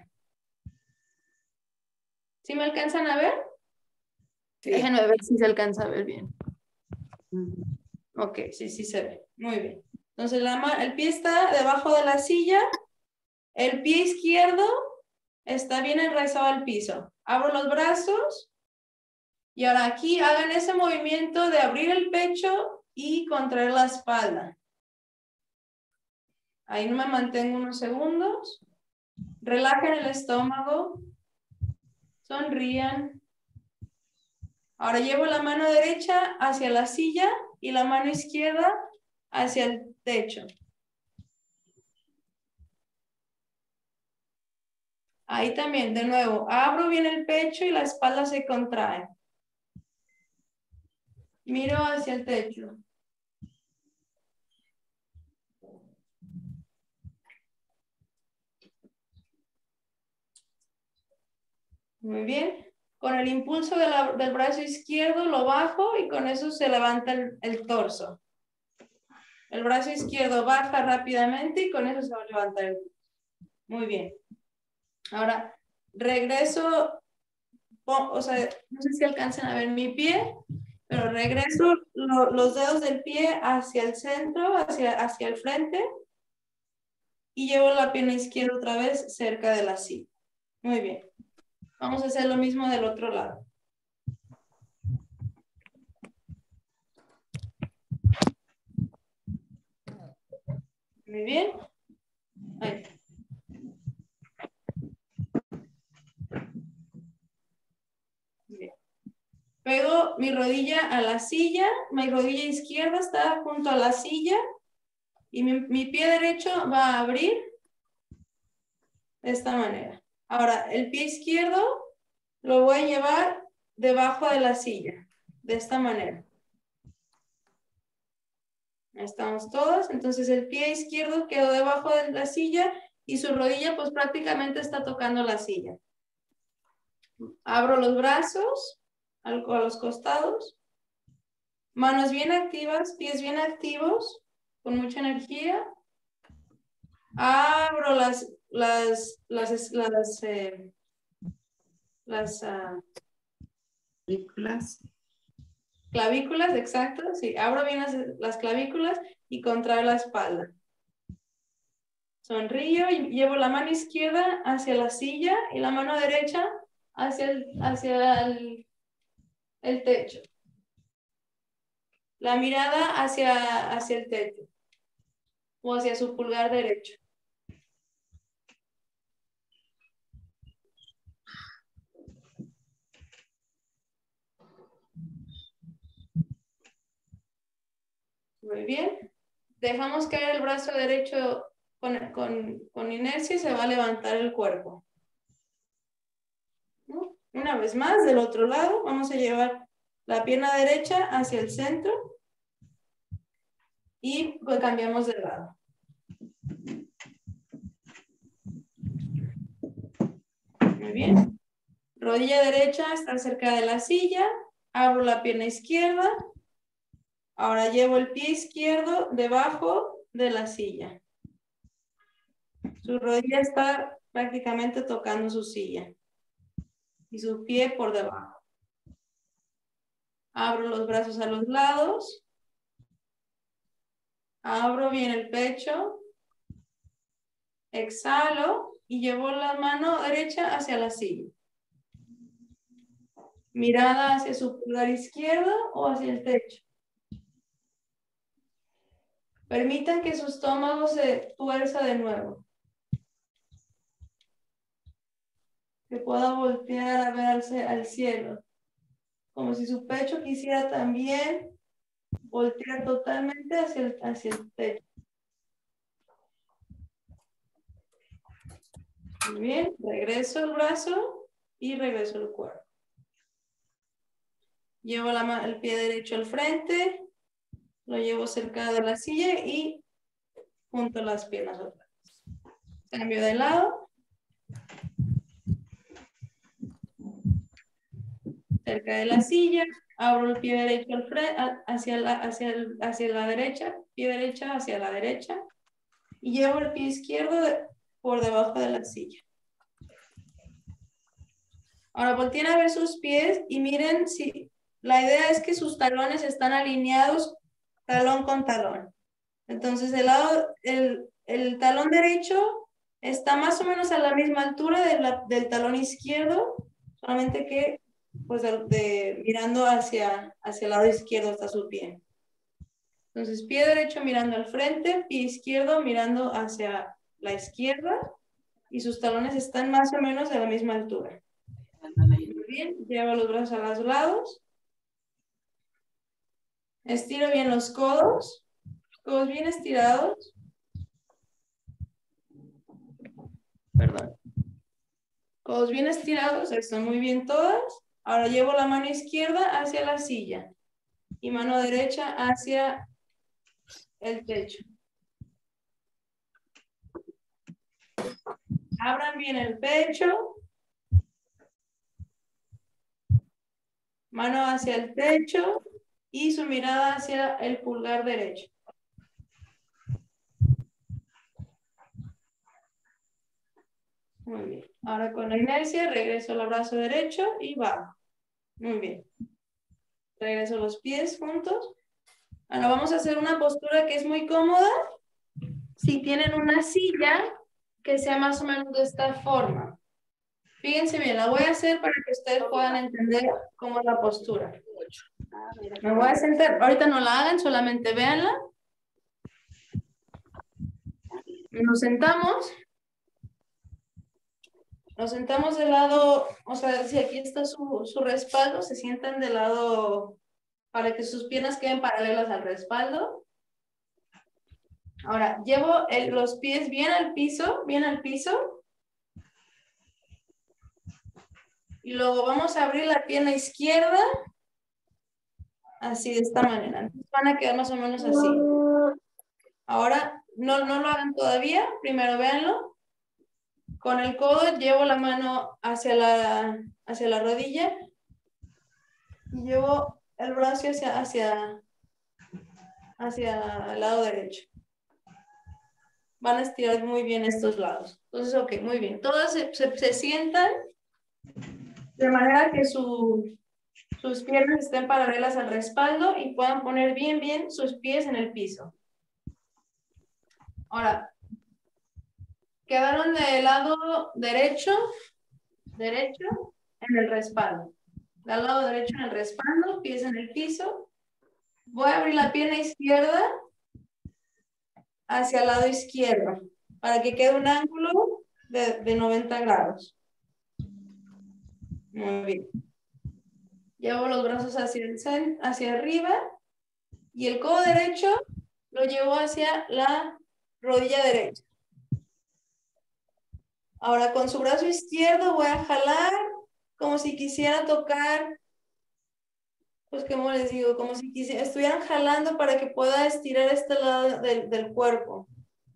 Speaker 1: ¿Sí me alcanzan a ver? Sí. Déjenme ver si se alcanza a ver bien. Ok, sí, sí se ve. Muy bien. Entonces, la el pie está debajo de la silla. El pie izquierdo está bien enraizado al piso. Abro los brazos. Y ahora aquí hagan ese movimiento de abrir el pecho y contraer la espalda. Ahí no me mantengo unos segundos. Relajen el estómago. Sonrían. Ahora llevo la mano derecha hacia la silla y la mano izquierda hacia el techo. Ahí también, de nuevo, abro bien el pecho y la espalda se contrae. Miro hacia el techo. Muy bien. Con el impulso de la, del brazo izquierdo lo bajo y con eso se levanta el, el torso. El brazo izquierdo baja rápidamente y con eso se va a levantar el torso. Muy bien. Ahora regreso, o sea, no sé si alcanzan a ver mi pie, pero regreso lo, los dedos del pie hacia el centro, hacia, hacia el frente y llevo la pierna izquierda otra vez cerca de la silla. Muy bien. Vamos a hacer lo mismo del otro lado. Muy bien. Ahí. Bien. Pego mi rodilla a la silla. Mi rodilla izquierda está junto a la silla. Y mi, mi pie derecho va a abrir de esta manera. Ahora, el pie izquierdo lo voy a llevar debajo de la silla, de esta manera. Ahí estamos todos. Entonces el pie izquierdo quedó debajo de la silla y su rodilla pues prácticamente está tocando la silla. Abro los brazos a los costados. Manos bien activas, pies bien activos, con mucha energía. Abro las, las, las, las, eh, las uh, clavículas. Clavículas, exacto. Sí, abro bien las, las clavículas y contrao la espalda. Sonrío y llevo la mano izquierda hacia la silla y la mano derecha hacia el, hacia el, el techo. La mirada hacia, hacia el techo o hacia su pulgar derecho. Muy bien. Dejamos caer el brazo derecho con, con, con inercia y se va a levantar el cuerpo. ¿No? Una vez más, del otro lado, vamos a llevar la pierna derecha hacia el centro y pues cambiamos de lado. Muy bien. Rodilla derecha está cerca de la silla. Abro la pierna izquierda. Ahora llevo el pie izquierdo debajo de la silla. Su rodilla está prácticamente tocando su silla. Y su pie por debajo. Abro los brazos a los lados. Abro bien el pecho. Exhalo y llevo la mano derecha hacia la silla. Mirada hacia su pulgar izquierdo o hacia el techo. Permitan que su estómago se tuerza de nuevo. Que pueda voltear a ver al, al cielo. Como si su pecho quisiera también voltear totalmente hacia el, hacia el techo. Muy bien, regreso el brazo y regreso el cuerpo. Llevo la, el pie derecho al frente, lo llevo cerca de la silla y junto las piernas otra vez. Cambio de lado. Cerca de la silla, abro el pie derecho al frente, hacia la, hacia, el, hacia la derecha, pie derecha hacia la derecha y llevo el pie izquierdo de, por debajo de la silla. Ahora volteen a ver sus pies y miren si la idea es que sus talones están alineados talón con talón. Entonces el, lado, el, el talón derecho está más o menos a la misma altura de la, del talón izquierdo, solamente que pues de, de, mirando hacia, hacia el lado izquierdo está su pie. Entonces pie derecho mirando al frente, pie izquierdo mirando hacia la izquierda y sus talones están más o menos a la misma altura. Muy bien, llevo los brazos a los lados. Estiro bien los codos. Codos bien estirados. Perdón. Codos bien estirados, están muy bien todas. Ahora llevo la mano izquierda hacia la silla y mano derecha hacia el techo. Abran bien el pecho. Mano hacia el techo y su mirada hacia el pulgar derecho. Muy bien. Ahora con la inercia regreso al brazo derecho y bajo. Muy bien. Regreso los pies juntos. Ahora vamos a hacer una postura que es muy cómoda. Si tienen una silla que sea más o menos de esta forma. Fíjense bien, la voy a hacer para que ustedes puedan entender cómo es la postura. Me voy a sentar, ahorita no la hagan, solamente véanla. Nos sentamos. Nos sentamos del lado, o sea, si aquí está su, su respaldo, se sientan del lado para que sus piernas queden paralelas al respaldo. Ahora, llevo el- los pies bien al piso, bien al piso. Y luego vamos a abrir la pierna izquierda. Así, de esta manera. Entonces van a quedar más o menos así. Ahora, no, no lo hagan todavía. Primero véanlo. Con el codo llevo la mano hacia la, hacia la rodilla. Y llevo el brazo hacia, hacia, hacia el lado derecho. Van a estirar muy bien estos lados. Entonces, ok, muy bien. Todos se, se, se sientan de manera que su, sus piernas estén paralelas al respaldo y puedan poner bien, bien sus pies en el piso. Ahora, quedaron del lado derecho, derecho en el respaldo. Del lado derecho en el respaldo, pies en el piso. Voy a abrir la pierna izquierda hacia el lado izquierdo para que quede un ángulo de, de noventa grados. Muy bien. Llevo los brazos hacia, el cen- hacia arriba y el codo derecho lo llevo hacia la rodilla derecha. Ahora con su brazo izquierdo voy a jalar como si quisiera tocar, pues como les digo, como si quisiera, estuvieran jalando para que pueda estirar este lado del, del cuerpo.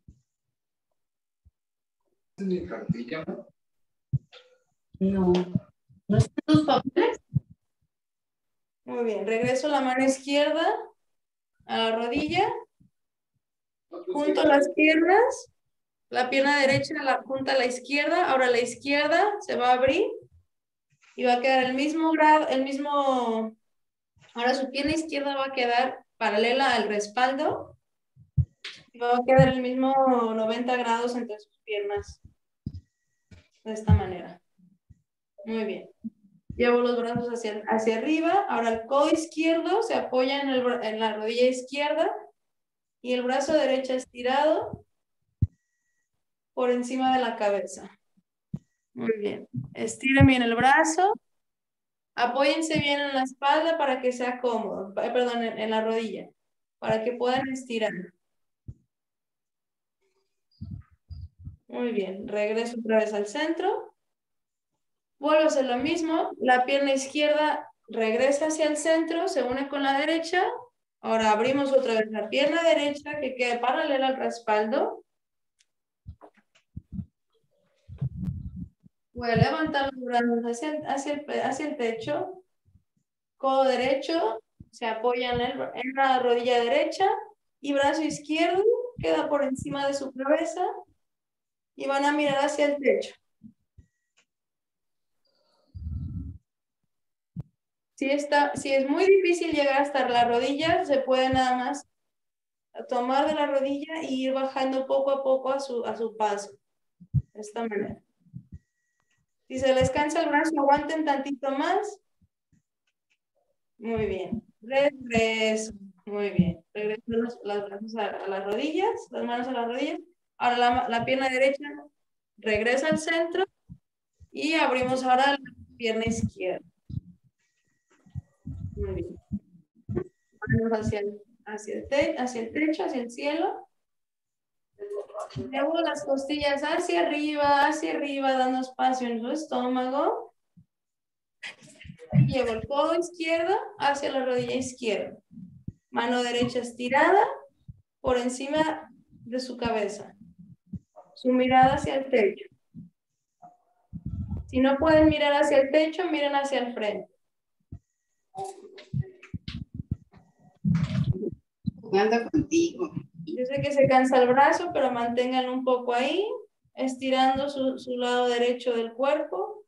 Speaker 14: ¿Mi cartilla?
Speaker 1: No. ¿No están tus papeles? Muy bien, regreso la mano izquierda a la rodilla, junto las piernas, la pierna derecha la junta a la izquierda, ahora la izquierda se va a abrir y va a quedar el mismo grado, el mismo, ahora su pierna izquierda va a quedar paralela al respaldo y va a quedar el mismo noventa grados entre sus piernas, de esta manera. Muy bien. Llevo los brazos hacia, hacia arriba. Ahora el codo izquierdo se apoya en, el, en la rodilla izquierda y el brazo derecho estirado por encima de la cabeza. Muy bien. Estiren bien el brazo. Apóyense bien en la espalda para que sea cómodo. Perdón, en, en la rodilla. Para que puedan estirar. Muy bien. Regreso otra vez al centro. Vuelvo a hacer lo mismo. La pierna izquierda regresa hacia el centro, se une con la derecha. Ahora abrimos otra vez la pierna derecha que quede paralela al respaldo. Voy a levantar los brazos hacia el, hacia el, hacia el techo. Codo derecho se apoya en, el, en la rodilla derecha y brazo izquierdo queda por encima de su cabeza y van a mirar hacia el techo. Si, está, si es muy difícil llegar hasta la rodilla, se puede nada más tomar de la rodilla y ir bajando poco a poco a su, a su paso. De esta manera. Si se les cansa el brazo, aguanten tantito más. Muy bien. Regreso. Muy bien. Regreso los, los brazos a, a las rodillas, las manos a las rodillas. Ahora la, la pierna derecha regresa al centro y abrimos ahora la pierna izquierda. Muy bien. Manos hacia el, hacia el, te, hacia el techo, hacia el cielo. Llevo las costillas hacia arriba, hacia arriba, dando espacio en su estómago. Llevo el codo izquierdo hacia la rodilla izquierda. Mano derecha estirada por encima de su cabeza. Su mirada hacia el techo. Si no pueden mirar hacia el techo, miren hacia el frente.
Speaker 15: Jugando contigo.
Speaker 1: Yo sé que se cansa el brazo, pero manténganlo un poco ahí, estirando su, su lado derecho del cuerpo.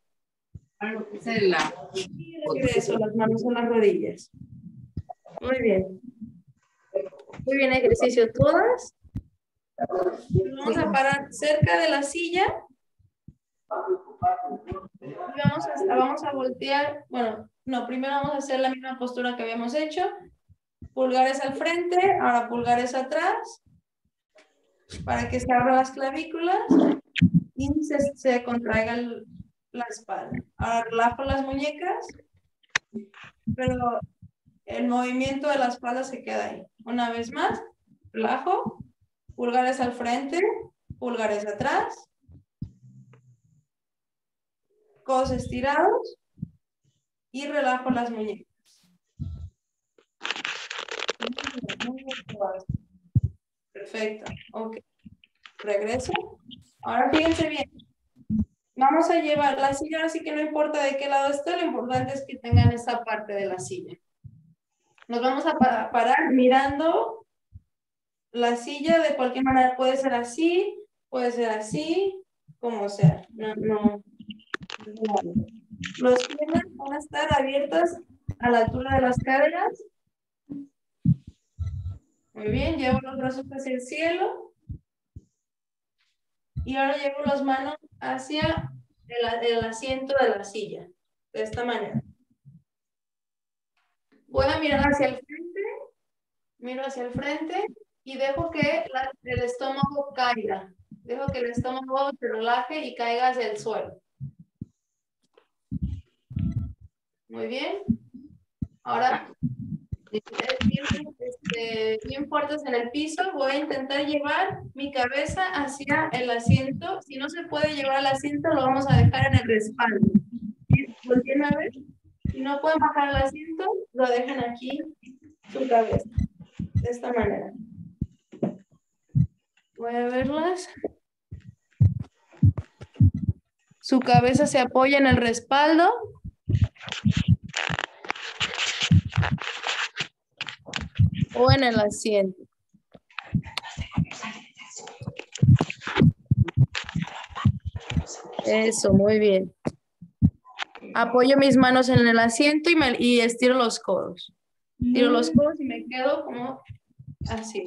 Speaker 1: Y regreso las manos a las rodillas. Muy bien. Muy bien, ejercicio todas. Vamos a parar cerca de la silla. Y vamos a, vamos a voltear. Bueno, no, primero vamos a hacer la misma postura que habíamos hecho. Pulgares al frente, ahora pulgares atrás. Para que se abran las clavículas y se, se contraiga el, la espalda. Ahora relajo las muñecas, pero el movimiento de la espalda se queda ahí. Una vez más, relajo, Pulgares al frente, pulgares atrás. Codos estirados. Y relajo las muñecas. Perfecto. Ok. Regreso. Ahora fíjense bien. Vamos a llevar la silla, así que no importa de qué lado esté, lo importante es que tengan esta parte de la silla. Nos vamos a parar mirando la silla de cualquier manera. Puede ser así, puede ser así, como sea. No, no. no. Las piernas van a estar abiertas a la altura de las caderas. Muy bien, llevo los brazos hacia el cielo. Y ahora llevo las manos hacia el, el asiento de la silla. De esta manera. Voy a mirar hacia el frente. Miro hacia el frente y dejo que la, el estómago caiga. Dejo que el estómago se relaje y caiga hacia el suelo. Muy bien. Ahora, bien, este, bien fuertes en el piso, voy a intentar llevar mi cabeza hacia el asiento. Si no se puede llevar al asiento, lo vamos a dejar en el respaldo. Volteen a ver. Si no pueden bajar al asiento, lo dejan aquí, su cabeza. De esta manera. Voy a verlas. Su cabeza se apoya en el respaldo. O en el asiento. Eso, muy bien. Apoyo mis manos en el asiento y, me, y estiro los codos. Estiro los codos y me quedo como así.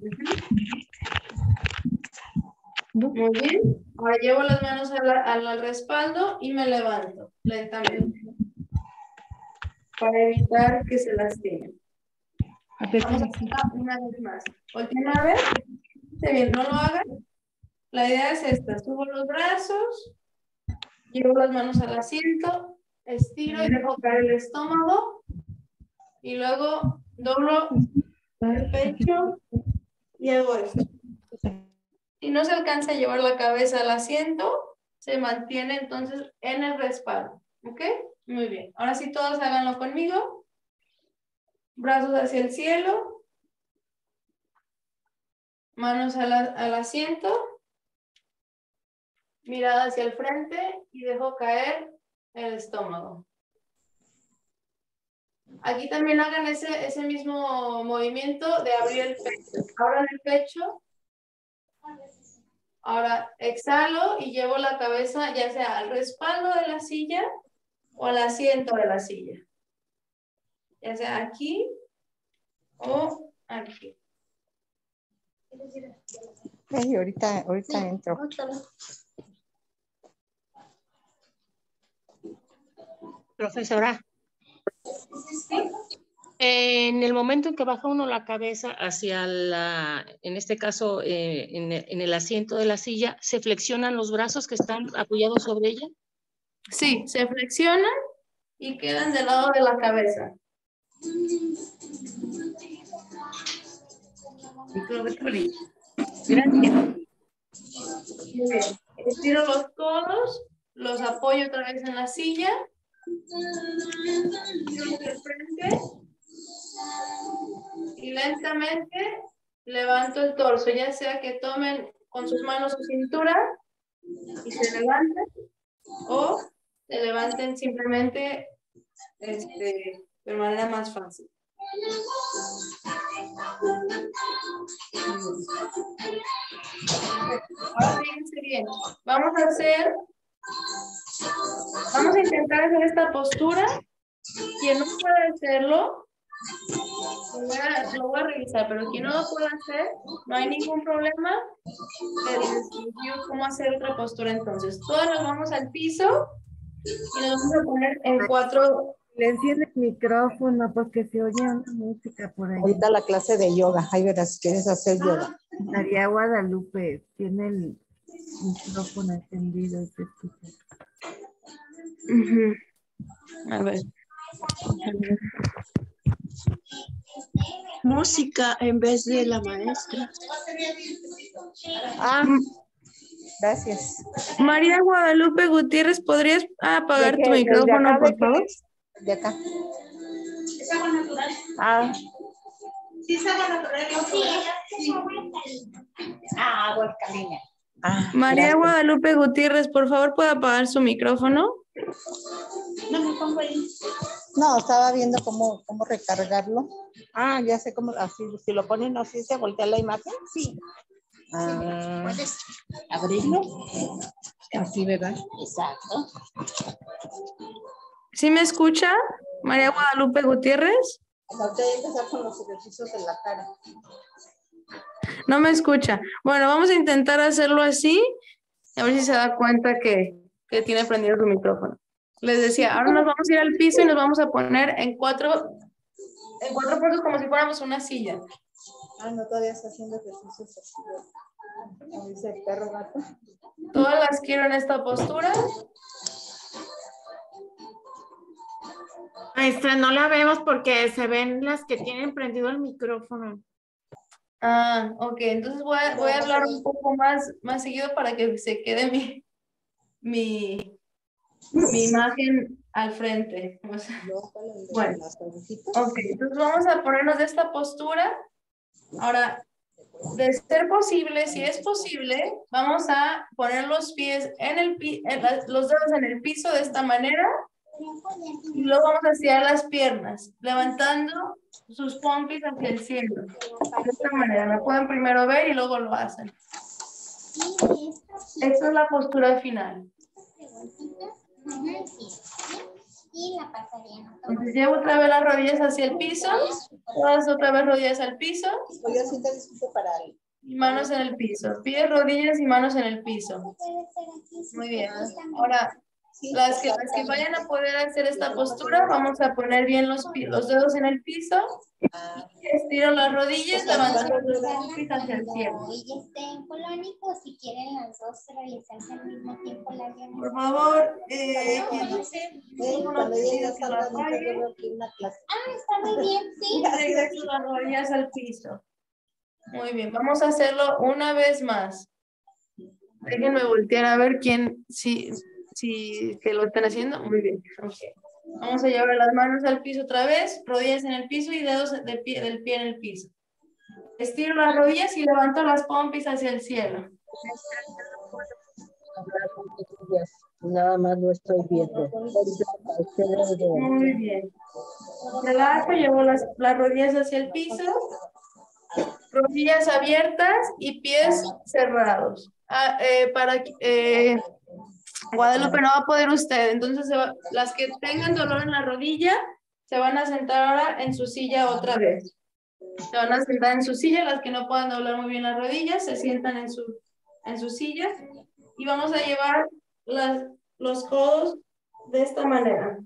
Speaker 1: Muy bien. Ahora llevo las manos al, al respaldo y me levanto lentamente. Para evitar que se lastimen. Vamos a hacer una vez más. Volteen a ver. Está bien, no lo hagan. La idea es esta. Subo los brazos. Llevo las manos al asiento. Estiro y dejo caer el estómago. Y luego doblo el pecho y hago esto. Si no se alcanza a llevar la cabeza al asiento, se mantiene entonces en el respaldo. ¿Ok? Muy bien. Ahora sí todos háganlo conmigo. Brazos hacia el cielo. Manos al, al asiento. Mirada hacia el frente y dejo caer el estómago. Aquí también hagan ese, ese mismo movimiento de abrir el pecho. Abran el pecho. Ahora exhalo y llevo la cabeza ya sea al respaldo de la silla o al asiento de la silla. Ya sea aquí o aquí.
Speaker 10: Sí, ahorita, ahorita sí, entro.
Speaker 2: Profesora. ¿Sí? En el momento en que baja uno la cabeza hacia la, en este caso, eh, en, en el asiento de la silla, ¿se flexionan los brazos que están apoyados sobre ella?
Speaker 1: Sí, se flexionan y quedan del lado de la cabeza. Gracias. Muy bien. Estiro los codos, los apoyo otra vez en la silla. De frente. Y lentamente levanto el torso, ya sea que tomen con sus manos su cintura y se levanten, o se levanten simplemente este, de manera más fácil. Ahora fíjense bien, vamos a hacer, vamos a intentar hacer esta postura. Quien no puede hacerlo, Lo voy, a, lo voy a revisar, pero quien no lo pueda hacer, no hay ningún problema. Les enseño cómo hacer otra postura entonces. Todos nos vamos al piso y nos vamos a poner en cuatro.
Speaker 7: Le enciende el micrófono porque se oye una música por ahí.
Speaker 16: Ahorita la clase de yoga, ahí verás, ¿quieres hacer yoga?
Speaker 7: María Guadalupe tiene el micrófono encendido. Se escucha.
Speaker 1: Uh-huh. A ver.
Speaker 4: música en vez de la maestra.
Speaker 10: Ah, gracias.
Speaker 1: María Guadalupe Gutiérrez, ¿podrías apagar
Speaker 10: ¿De
Speaker 1: tu
Speaker 10: qué? ¿Desde
Speaker 1: micrófono,
Speaker 10: acá de
Speaker 1: por
Speaker 10: qué
Speaker 1: favor?
Speaker 10: es? De acá.
Speaker 8: ¿Es agua natural?
Speaker 10: Ah,
Speaker 8: Sí, es agua natural. Sí.
Speaker 10: ah agua alcalina. Ah,
Speaker 1: María
Speaker 10: gracias.
Speaker 1: Guadalupe Gutiérrez, por favor, ¿puede apagar su micrófono?
Speaker 8: No me pongo ahí.
Speaker 10: No, estaba viendo cómo, cómo recargarlo. Ah, ya sé cómo, así, si lo ponen así, se voltea la imagen.
Speaker 8: Sí.
Speaker 10: Ah,
Speaker 8: ¿Puedes abrirlo?
Speaker 10: así, ¿verdad?
Speaker 8: Exacto.
Speaker 1: ¿Sí me escucha, María Guadalupe Gutiérrez?
Speaker 10: Ahorita hay que empezar con los ejercicios de la cara.
Speaker 1: No me escucha. Bueno, vamos a intentar hacerlo así, a ver si se da cuenta que, que tiene prendido su micrófono. Les decía, ahora nos vamos a ir al piso y nos vamos a poner en cuatro, en cuatro pasos como si fuéramos una silla.
Speaker 10: Ah, no, todavía está haciendo ejercicios así. Como dice el perro gato.
Speaker 1: Todas las quiero en esta postura.
Speaker 11: Maestra, no la vemos porque se ven las que tienen prendido el micrófono.
Speaker 1: Ah, ok, entonces voy a, voy a hablar un poco más, más seguido para que se quede mi, mi, mi imagen al frente. O sea, bueno, ok, entonces vamos a ponernos de esta postura. Ahora, de ser posible, si es posible, vamos a poner los pies en el pi en la, los dedos en el piso de esta manera y luego vamos a estirar las piernas, levantando sus pompis hacia el cielo. De esta manera, me pueden primero ver y luego lo hacen. Esta es la postura final. Entonces llevo otra vez las rodillas hacia el piso, todas otra vez rodillas al piso. Y manos en el piso, pies, rodillas y manos en el piso. Muy bien. Ahora, las que, las que vayan a poder hacer esta postura, vamos a poner bien los, los dedos en el piso. Estiro las rodillas, levantando los pies hacia el cielo.
Speaker 17: Si quieren las dos realizarse al mismo tiempo, la llaman.
Speaker 1: Por favor, eh, quien no sé,
Speaker 10: Cuando ella ya
Speaker 1: la
Speaker 10: salga,
Speaker 1: apague.
Speaker 10: yo veo aquí una clase.
Speaker 17: Ah, está muy bien, sí.
Speaker 1: Regreso las rodillas al piso. Muy bien, vamos a hacerlo una vez más. Déjenme voltear a ver quién, si, si que lo están haciendo. Muy bien. Okay. Vamos a llevar las manos al piso otra vez, rodillas en el piso y dedos de pie, del pie en el piso. Estiro las rodillas y levanto las pompis hacia el cielo.
Speaker 6: Nada más lo estoy viendo.
Speaker 1: Muy bien. Relajo, llevo las, las rodillas hacia el piso. Rodillas abiertas y pies cerrados. Ah, eh, para eh, Guadalupe no va a poder usted, entonces se va, las que tengan dolor en la rodilla se van a sentar ahora en su silla otra vez. Se van a sentar en su silla, las que no puedan doblar muy bien las rodillas se sientan en su, en su silla y vamos a llevar las, los codos de esta manera.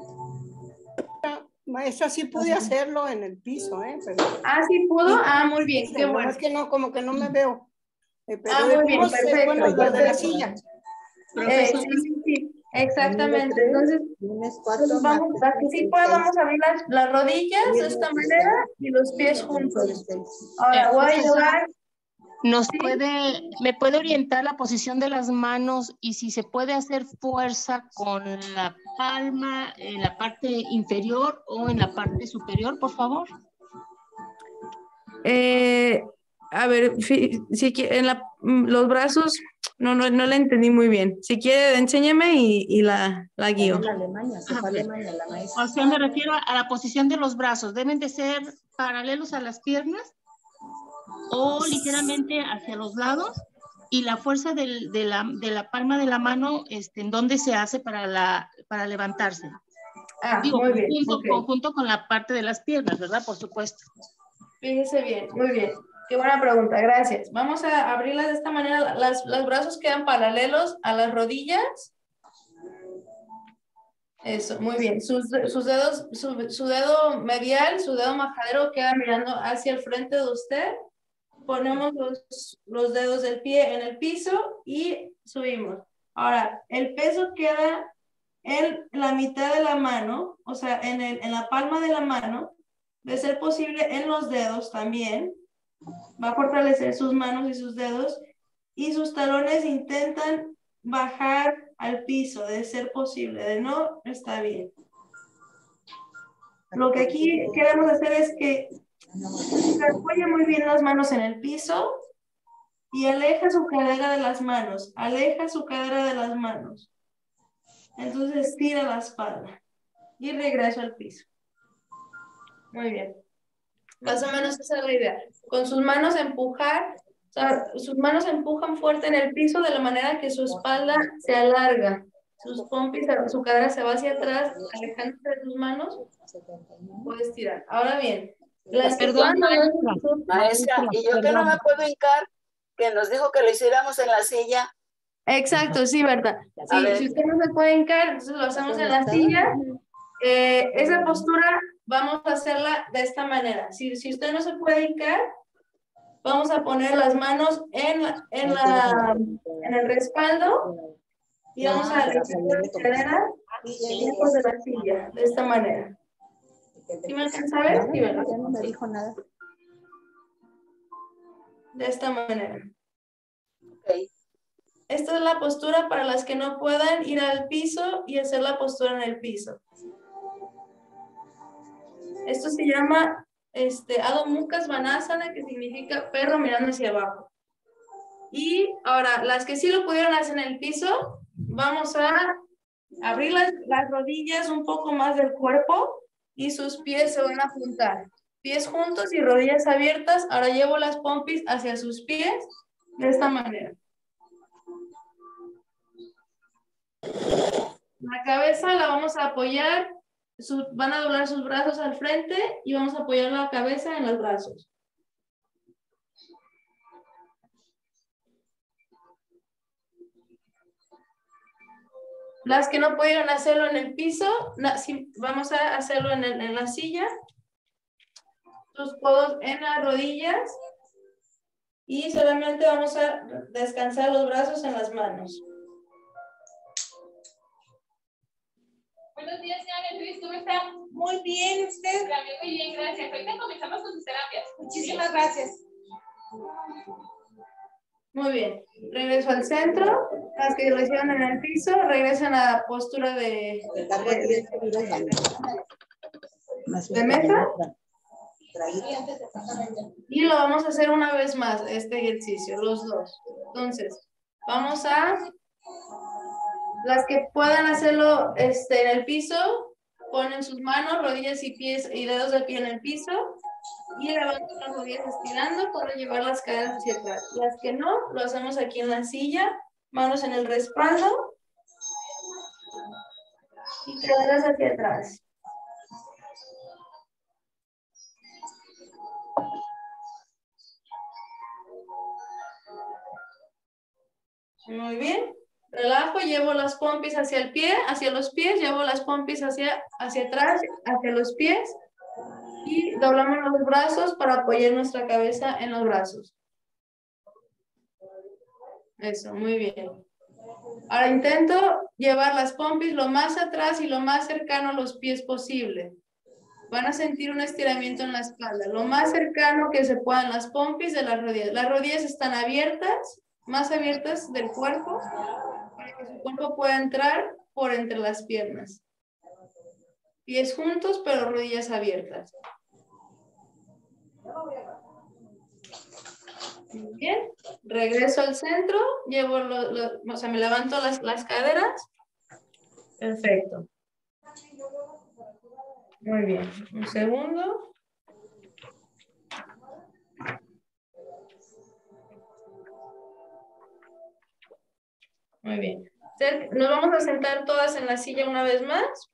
Speaker 8: Maestra, sí pude hacerlo en el piso, ¿eh? Pero...
Speaker 1: Ah, ¿sí pudo? Ah, muy bien, qué bueno.
Speaker 8: Es que no, como que no me veo. Eh, pero
Speaker 1: ah, muy bien, perfecto.
Speaker 8: Bueno, lo de la silla.
Speaker 1: Eh, sí, sí, sí, exactamente. Entonces, entonces vamos, para que sí puedan, vamos a abrir las, las rodillas de esta manera y los pies juntos. Ahora voy a llevar...
Speaker 2: ¿Nos puede, me puede orientar la posición de las manos y si se puede hacer fuerza con la palma en la parte inferior o en la parte superior, por favor?
Speaker 1: Eh, a ver, si, si en la, los brazos, no, no, no la entendí muy bien. Si quiere, enséñame y, y la, la guío.
Speaker 10: En Alemania, se fue a Alemania la maestra.
Speaker 2: O sea, me refiero a la posición de los brazos. ¿Deben de ser paralelos a las piernas o ligeramente hacia los lados? Y la fuerza del, de, la, de la palma de la mano, este, ¿en dónde se hace para, la, para levantarse?
Speaker 1: Ah,
Speaker 2: Digo,
Speaker 1: muy bien.
Speaker 2: Junto,
Speaker 1: Okay.
Speaker 2: Conjunto con la parte de las piernas, ¿verdad? Por supuesto.
Speaker 1: Fíjese bien, muy bien. Qué buena pregunta, gracias. Vamos a abrirlas de esta manera. Las, los brazos quedan paralelos a las rodillas. Eso, muy bien. Sus, sus dedos, su, su dedo medial, su dedo majadero queda mirando hacia el frente de usted. Ponemos los, los dedos del pie en el piso y subimos. Ahora, el peso queda en la mitad de la mano, o sea, en, el, en la palma de la mano, de ser posible en los dedos también. Va a fortalecer sus manos y sus dedos. Y sus talones intentan bajar al piso, de ser posible. De no, está bien. Lo que aquí queremos hacer es que se apoye muy bien las manos en el piso y aleja su cadera de las manos. Aleja su cadera de las manos. Entonces estira la espalda y regreso al piso. Muy bien. Más o menos esa es la idea. Con sus manos empujar, o sea, sus manos empujan fuerte en el piso de la manera que su espalda se alarga. Sus pompis, su cadera se va hacia atrás, alejándose de tus manos. Puedes tirar. Ahora bien, las que
Speaker 18: Perdón,
Speaker 1: puedan-
Speaker 18: maestra. Maestra, y yo que no me puedo hincar, que nos dijo que lo hiciéramos en la silla.
Speaker 1: Exacto, sí, ¿verdad?
Speaker 18: A
Speaker 1: Sí,
Speaker 18: ver.
Speaker 1: si usted no se puede hincar, entonces lo hacemos en la silla. Eh, esa postura vamos a hacerla de esta manera. Si, si usted no se puede hincar, vamos a poner las manos en, la, en, la, en el respaldo y vamos a alejar la cadera lejos de la silla, de esta manera. ¿Sí me alcanza a ver? Sí, ¿verdad?
Speaker 16: No me dijo nada.
Speaker 1: De esta manera.
Speaker 18: Okay.
Speaker 1: Esta es la postura para las que no puedan ir al piso y hacer la postura en el piso. Esto se llama este, Adho Mukha Svanasana, que significa perro mirando hacia abajo. Y ahora, las que sí lo pudieron hacer en el piso, vamos a abrir las, las rodillas un poco más del cuerpo y sus pies se van a juntar. Pies juntos y rodillas abiertas. Ahora llevo las pompis hacia sus pies de esta manera. La cabeza la vamos a apoyar, su, van a doblar sus brazos al frente y vamos a apoyar la cabeza en los brazos. Las que no pudieron hacerlo en el piso, no, sí, vamos a hacerlo en, el, en la silla. Tus codos en las rodillas y solamente vamos a descansar los brazos en las manos.
Speaker 19: Buenos días, señora Luis, ¿cómo está?
Speaker 8: Muy bien, ¿usted?
Speaker 19: También muy bien, gracias. Ahorita comenzamos con sus terapias.
Speaker 8: Muchísimas gracias.
Speaker 1: Muy bien. Regreso al centro. Las que lo hicieron en el piso, regresan a la postura de, de, de mesa. Y lo vamos a hacer una vez más, este ejercicio, los dos. Entonces, vamos a... Las que puedan hacerlo este, en el piso, ponen sus manos, rodillas y pies y dedos de pie en el piso y levantan las rodillas estirando para llevar las caderas hacia atrás. Las que no, lo hacemos aquí en la silla, manos en el respaldo y caderas hacia atrás. Muy bien. Relajo, llevo las pompis hacia el pie, hacia los pies, llevo las pompis hacia, hacia atrás, hacia los pies y doblamos los brazos para apoyar nuestra cabeza en los brazos. Eso, muy bien. Ahora intento llevar las pompis lo más atrás y lo más cercano a los pies posible. Van a sentir un estiramiento en la espalda, lo más cercano que se puedan las pompis de las rodillas. Las rodillas están abiertas, más abiertas del cuerpo, para que su cuerpo pueda entrar por entre las piernas. Pies juntos, pero rodillas abiertas. Muy bien. Regreso al centro. Llevo lo, lo, o sea, me levanto las, las caderas. Perfecto. Muy bien. Un segundo. Muy bien. Nos vamos a sentar todas en la silla una vez más.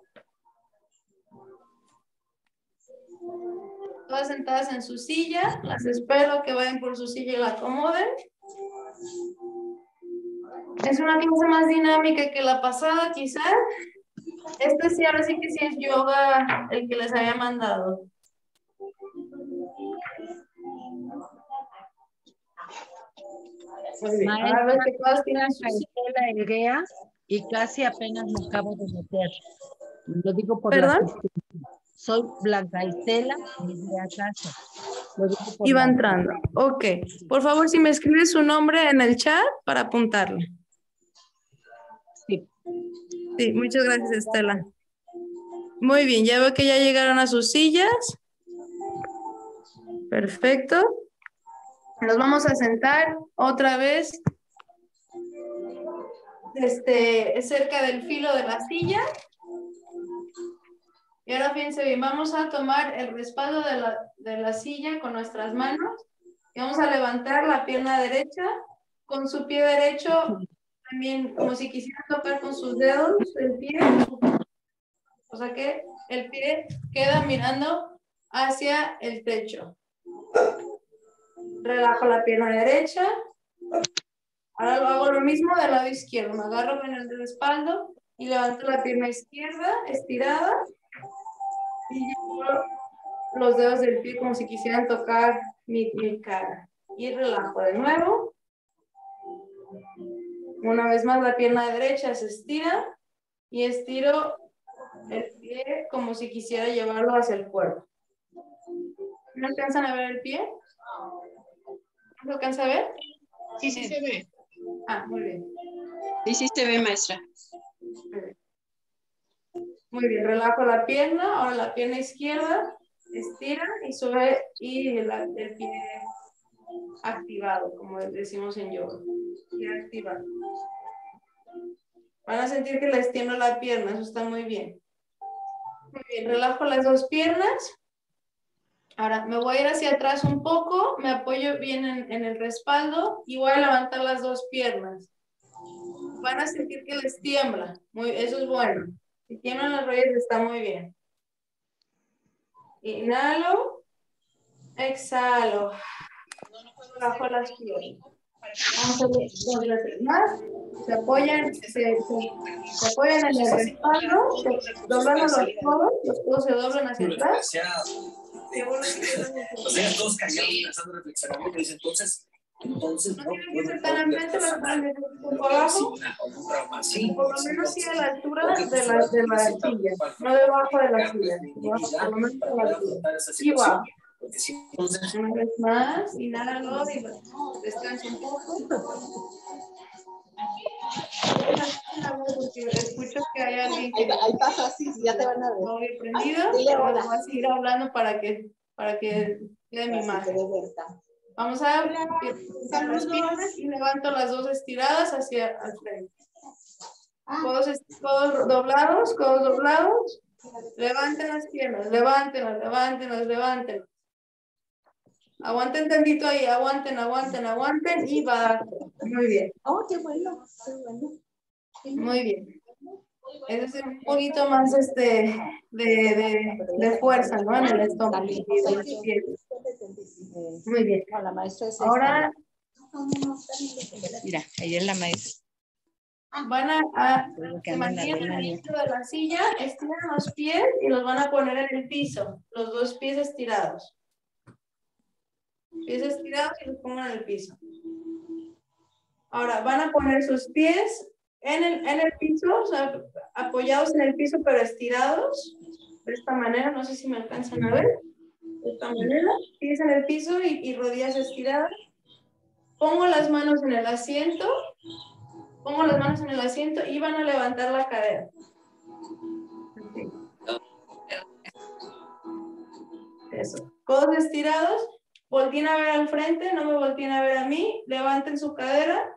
Speaker 1: Todas sentadas en su silla. Las espero que vayan por su silla y la acomoden. Es una clase más dinámica que la pasada, quizás. Este sí, ahora sí que sí es yoga el que les había mandado. Muy bien. Ahora ves que todas tienen su
Speaker 13: la Elguea y casi apenas me acabo de meter. Lo digo por
Speaker 1: ¿Perdón?
Speaker 13: la...
Speaker 6: Soy Blanca Estela de Acaso.
Speaker 1: Y va entrando. Ok. Por favor, si me escribe su nombre en el chat para apuntarlo.
Speaker 6: Sí.
Speaker 1: Sí, muchas gracias, Estela. Muy bien, ya veo que ya llegaron a sus sillas. Perfecto. Nos vamos a sentar otra vez este, cerca del filo de la silla. Y ahora fíjense bien, vamos a tomar el respaldo de la, de la silla con nuestras manos y vamos a levantar la pierna derecha con su pie derecho, también como si quisieran tocar con sus dedos el pie. O sea que el pie queda mirando hacia el techo. Relajo la pierna derecha. Ahora lo hago lo mismo del lado izquierdo. Me agarro con el respaldo y levanto la pierna izquierda estirada. Y llevo los dedos del pie como si quisieran tocar mi, mi cara. Y relajo de nuevo. Una vez más la pierna derecha se estira. Y estiro el pie como si quisiera llevarlo hacia el cuerpo. ¿No alcanzan a ver el pie? ¿No se alcanza a ver?
Speaker 18: Sí, sí se ve.
Speaker 1: Ah, muy bien.
Speaker 18: Sí, sí se ve, maestra.
Speaker 1: Muy bien, relajo la pierna, ahora la pierna izquierda, estira y sube y el, el pie activado, como decimos en yoga. Pie activado. Van a sentir que les tiembla la pierna, eso está muy bien. Muy bien, relajo las dos piernas. Ahora me voy a ir hacia atrás un poco, me apoyo bien en, en el respaldo y voy a levantar las dos piernas. Van a sentir que les tiembla, muy, eso es bueno. Si tiemblan las rodillas está muy bien. Inhalo, exhalo. Bajo las piernas. Vamos a ver dos veces más. Se apoyan, se, se, se apoyan en el respaldo, se doblan los codos, los codos se doblan hacia atrás.
Speaker 20: O sea, todos callados, pensando, reflexionando, y dice, entonces, entonces
Speaker 1: no tienen que ser tan al frente, las ponen un poco abajo, por lo menos sí a la altura de la, de la silla, no debajo de la silla, por lo menos a la altura. Y bajo. Una vez más, inhalo y descanso un poco. Escucho que hay alguien que
Speaker 10: ahí pasa así, ya te van a ver.
Speaker 1: No he prendido, pero voy a seguir hablando para que para que quede mi imagen. Vamos a hablar las piernas y levanto las dos estiradas hacia el frente. Codos, codos doblados, codos doblados. Levanten las piernas, levántenlas, levántenlas, levántenlas. Aguanten tantito ahí, aguanten, aguanten, aguanten y va. Muy bien.
Speaker 10: Oh, qué bueno, qué bueno.
Speaker 1: Muy bien. Es un poquito más este de, de, de fuerza, ¿no? En el estómago. Muy bien. Ahora,
Speaker 13: mira, ahí es la maestra.
Speaker 1: Van a, a se mantienen al inicio de la silla, estiran los pies y los van a poner en el piso. Los dos pies estirados. Pies estirados y los pongan en el piso. Ahora van a poner sus pies en el, en el piso, o sea, apoyados en el piso pero estirados. De esta manera, no sé si me alcanzan a ver. De esta manera, pies en el piso y, y rodillas estiradas. Pongo las manos en el asiento. Pongo las manos en el asiento y van a levantar la cadera. Así. Eso. Codos estirados. Volteen a ver al frente, no me volteen a ver a mí. Levanten su cadera.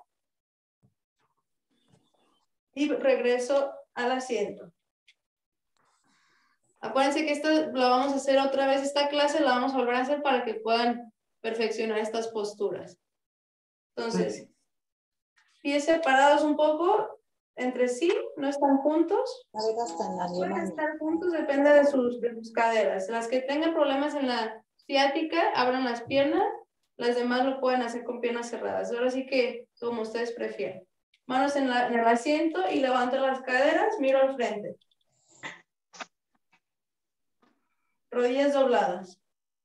Speaker 1: Y regreso al asiento. Acuérdense que esto lo vamos a hacer otra vez. Esta clase la vamos a volver a hacer para que puedan perfeccionar estas posturas. Entonces, pies separados un poco entre sí, no están juntos. Pueden estar juntos, depende de sus, de sus caderas. Las que tengan problemas en la ciática, abran las piernas. Las demás lo pueden hacer con piernas cerradas. Ahora sí que, como ustedes prefieran. Manos en, la, en el asiento y levanto las caderas, miro al frente. Rodillas dobladas.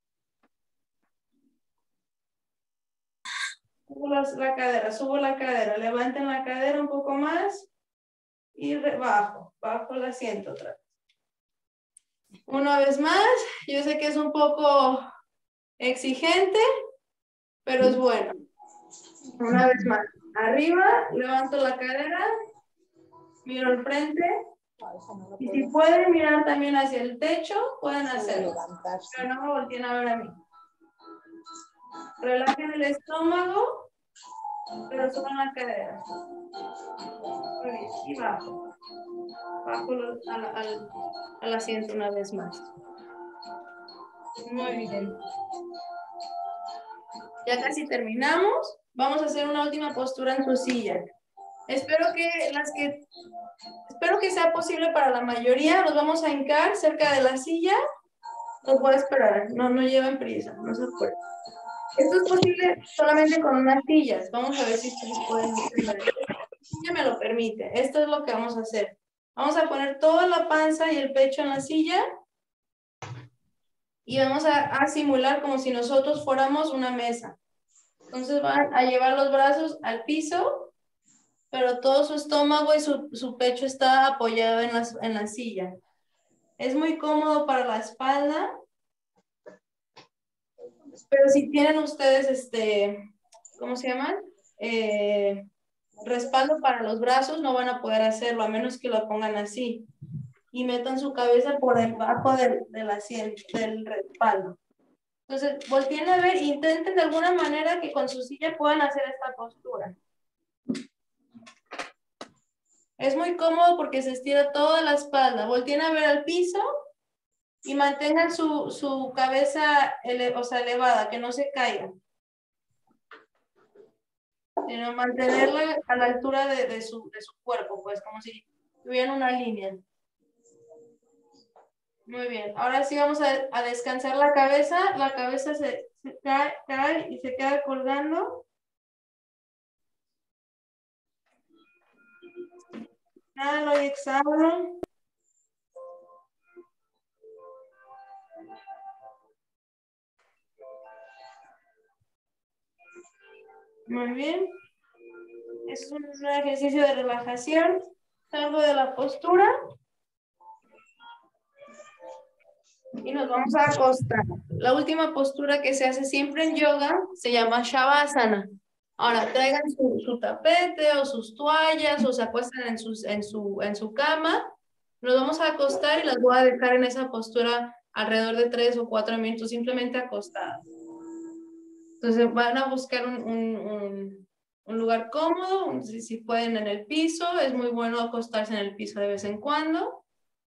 Speaker 1: Subo las, la cadera, subo la cadera, levanten la cadera un poco más y re, bajo, bajo el asiento otra vez. Una vez más, yo sé que es un poco exigente, pero es bueno. Una vez más, arriba, levanto la cadera, miro al frente, y si pueden mirar también hacia el techo, pueden hacerlo, pero no me volteen a ver a mí. Relajen el estómago, pero suban la cadera. Muy bien, y bajo. Bajo al, al, al asiento una vez más. Muy bien. Ya casi terminamos. Vamos a hacer una última postura en su silla. Espero que las que espero que sea posible para la mayoría. Nos vamos a hincar cerca de la silla. Los voy a esperar. No, no lleven prisa. No se apuren. Esto es posible solamente con unas sillas. Vamos a ver si ustedes pueden hacer. Ya me lo permite. Esto es lo que vamos a hacer. Vamos a poner toda la panza y el pecho en la silla. Y vamos a, a simular como si nosotros fuéramos una mesa. Entonces van a llevar los brazos al piso, pero todo su estómago y su, su pecho está apoyado en la, en la silla. Es muy cómodo para la espalda. Pero si tienen ustedes, este, ¿cómo se llaman? Eh, respaldo para los brazos, no van a poder hacerlo, a menos que lo pongan así. Y metan su cabeza por debajo del, del asiento, del respaldo. Entonces, volteen a ver, intenten de alguna manera que con su silla puedan hacer esta postura. Es muy cómodo porque se estira toda la espalda. Volteen a ver al piso y mantengan su, su cabeza ele, o sea, elevada, que no se caiga. Sino mantenerla a la altura de, de, su, de su cuerpo, pues como si tuvieran una línea. Muy bien, ahora sí vamos a, a descansar la cabeza. La cabeza se, se cae, cae y se queda colgando. Inhalo y exhalo. Muy bien. Es un ejercicio de relajación. Salgo de la postura. Y nos vamos a acostar. La última postura que se hace siempre en yoga se llama Shavasana. Ahora traigan su, su tapete o sus toallas o se acuestan en, sus, en, su, en su cama. Nos vamos a acostar y las voy a dejar en esa postura alrededor de tres o cuatro minutos, simplemente acostadas. Entonces van a buscar un, un, un, un lugar cómodo, si, si pueden en el piso. Es muy bueno acostarse en el piso de vez en cuando.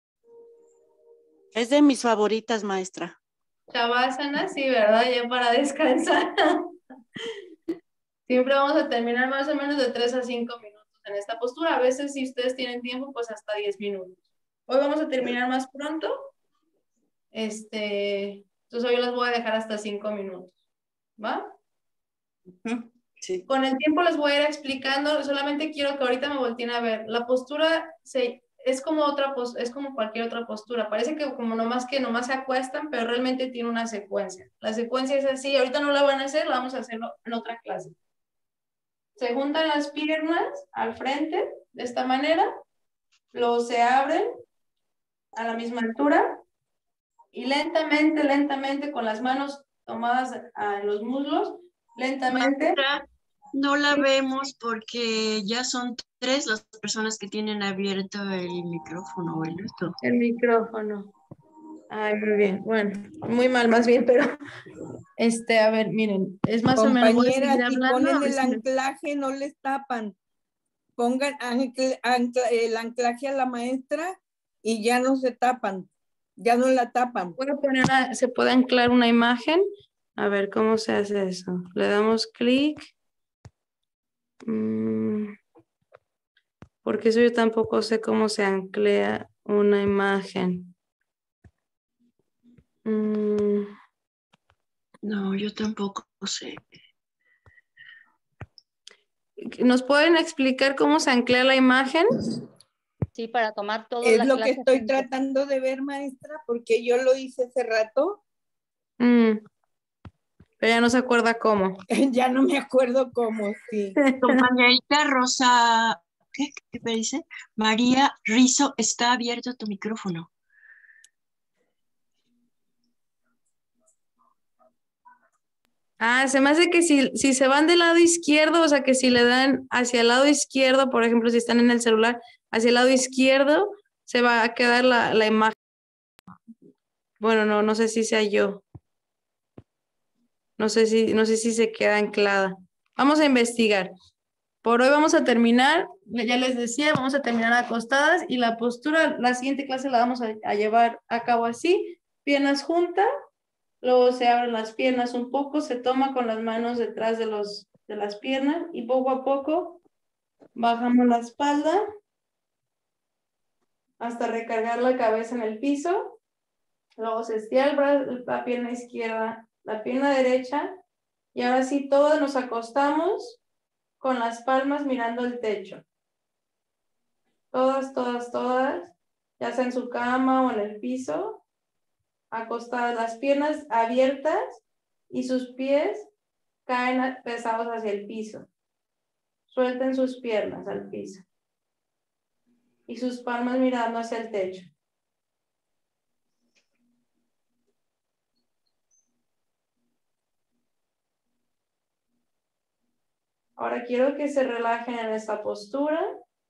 Speaker 5: Es de mis favoritas, maestra.
Speaker 1: Shavasana, sí, ¿verdad? Ya para descansar. Siempre vamos a terminar más o menos de tres a cinco minutos en esta postura. A veces, si ustedes tienen tiempo, pues hasta diez minutos. Hoy vamos a terminar más pronto. Este, entonces hoy las voy a dejar hasta cinco minutos. ¿Va?
Speaker 5: Sí.
Speaker 1: Con el tiempo les voy a ir explicando. Solamente quiero que ahorita me volteen a ver. La postura se... Es como otra es como cualquier otra postura. Parece que como nomás que nomás se acuestan, pero realmente tiene una secuencia. La secuencia es así. Ahorita no la van a hacer, la vamos a hacerlo en otra clase. Se juntan las piernas al frente, de esta manera. Luego se abren a la misma altura. Y lentamente, lentamente, con las manos tomadas en los muslos, lentamente.
Speaker 4: Maestra, no la vemos porque ya son tres las personas que tienen abierto el micrófono, ¿el esto?
Speaker 1: El micrófono. Ay, muy bien. Bueno, muy mal más bien, pero este, a ver, miren, es más
Speaker 21: Compañera,
Speaker 1: o menos. Compañera,
Speaker 21: si
Speaker 1: hablando,
Speaker 21: ponen el
Speaker 1: si
Speaker 21: anclaje, no les tapan. Pongan ancla, ancla, el anclaje a la maestra y ya no se tapan. Ya no la tapan.
Speaker 1: Puedo poner una, se puede anclar una imagen. A ver cómo se hace eso. Le damos clic. Mm, porque eso yo tampoco sé cómo se ancla una imagen. Mm.
Speaker 4: No, yo tampoco sé.
Speaker 1: ¿Nos pueden explicar cómo se ancla la imagen?
Speaker 9: Sí, para tomar todo.
Speaker 21: Es lo que estoy juntos. tratando de ver, maestra, porque yo lo hice hace rato.
Speaker 1: Mm. Pero ya no se acuerda cómo.
Speaker 21: Ya no me acuerdo cómo, sí.
Speaker 4: Compañerita Rosa, ¿qué, qué me dice? María Rizo, está abierto tu micrófono.
Speaker 1: Ah, se me hace que si, si se van del lado izquierdo, o sea, que si le dan hacia el lado izquierdo, por ejemplo, si están en el celular, hacia el lado izquierdo, se va a quedar la, la imagen. Bueno, no, no sé si sea yo. No sé si, no sé si se queda anclada. Vamos a investigar. Por hoy vamos a terminar, ya les decía, vamos a terminar acostadas y la postura, la siguiente clase la vamos a, a llevar a cabo así, piernas juntas, luego se abren las piernas un poco, se toma con las manos detrás de, los, de las piernas y poco a poco bajamos la espalda hasta recargar la cabeza en el piso, luego se estira el brazo, la pierna izquierda, la pierna derecha y ahora sí todos nos acostamos con las palmas mirando el techo. Todas, todas, todas, ya sea en su cama o en el piso, acostadas, las piernas abiertas y sus pies caen pesados hacia el piso. Suelten sus piernas al piso y sus palmas mirando hacia el techo. Ahora quiero que se relajen en esta postura.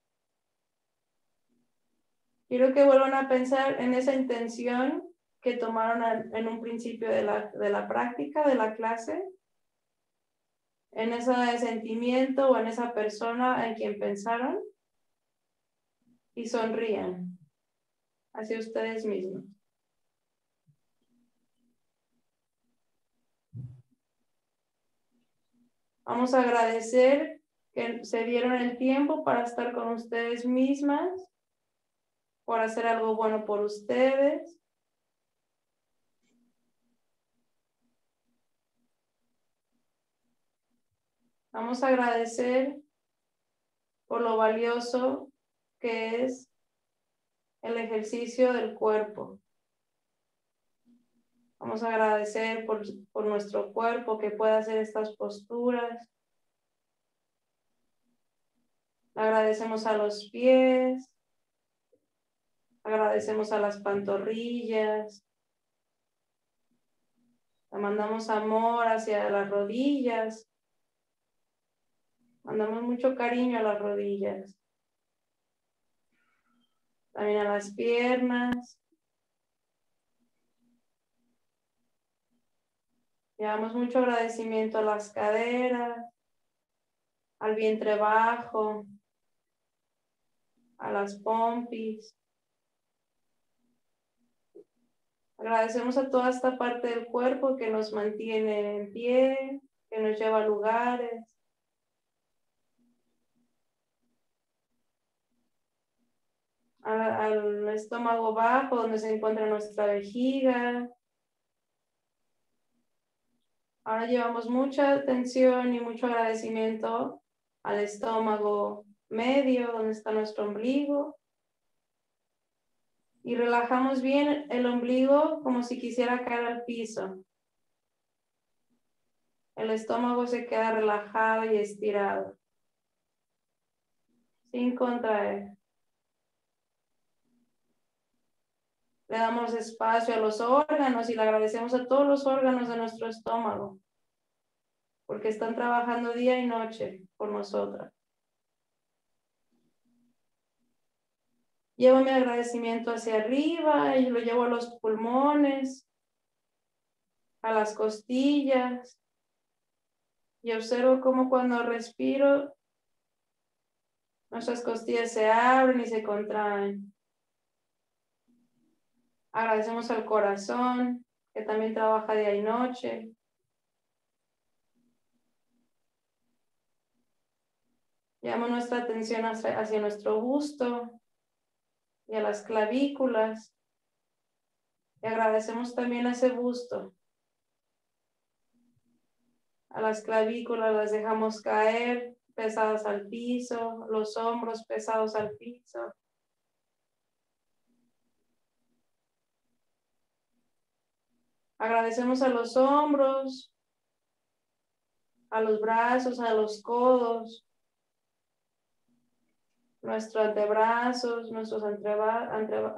Speaker 1: Quiero que vuelvan a pensar en esa intención que tomaron en un principio de la, de la práctica, de la clase, en ese sentimiento o en esa persona en quien pensaron y sonrían hacia ustedes mismos. Vamos a agradecer que se dieron el tiempo para estar con ustedes mismas, por hacer algo bueno por ustedes. Vamos a agradecer por lo valioso que es el ejercicio del cuerpo. Vamos a agradecer por, por nuestro cuerpo que pueda hacer estas posturas. Agradecemos a los pies. Agradecemos a las pantorrillas. Le mandamos amor hacia las rodillas. Mandamos mucho cariño a las rodillas. También a las piernas. Llevamos mucho agradecimiento a las caderas, al vientre bajo, a las pompis. Agradecemos a toda esta parte del cuerpo que nos mantiene en pie, que nos lleva a lugares. Al, al estómago bajo, donde se encuentra nuestra vejiga. Ahora llevamos mucha atención y mucho agradecimiento al estómago medio, donde está nuestro ombligo. Y relajamos bien el ombligo como si quisiera caer al piso. El estómago se queda relajado y estirado, sin contraer. Le damos espacio a los órganos y le agradecemos a todos los órganos de nuestro estómago, porque están trabajando día y noche por nosotras. Llevo mi agradecimiento hacia arriba y lo llevo a los pulmones, a las costillas, y observo cómo cuando respiro, nuestras costillas se abren y se contraen. Agradecemos al corazón, que también trabaja día y noche. Llevamos nuestra atención hacia, hacia nuestro busto y a las clavículas. Y agradecemos también a ese busto. A las clavículas las dejamos caer, pesadas al piso, los hombros pesados al piso. Agradecemos a los hombros, a los brazos, a los codos, nuestros antebrazos, nuestros anteba- anteba-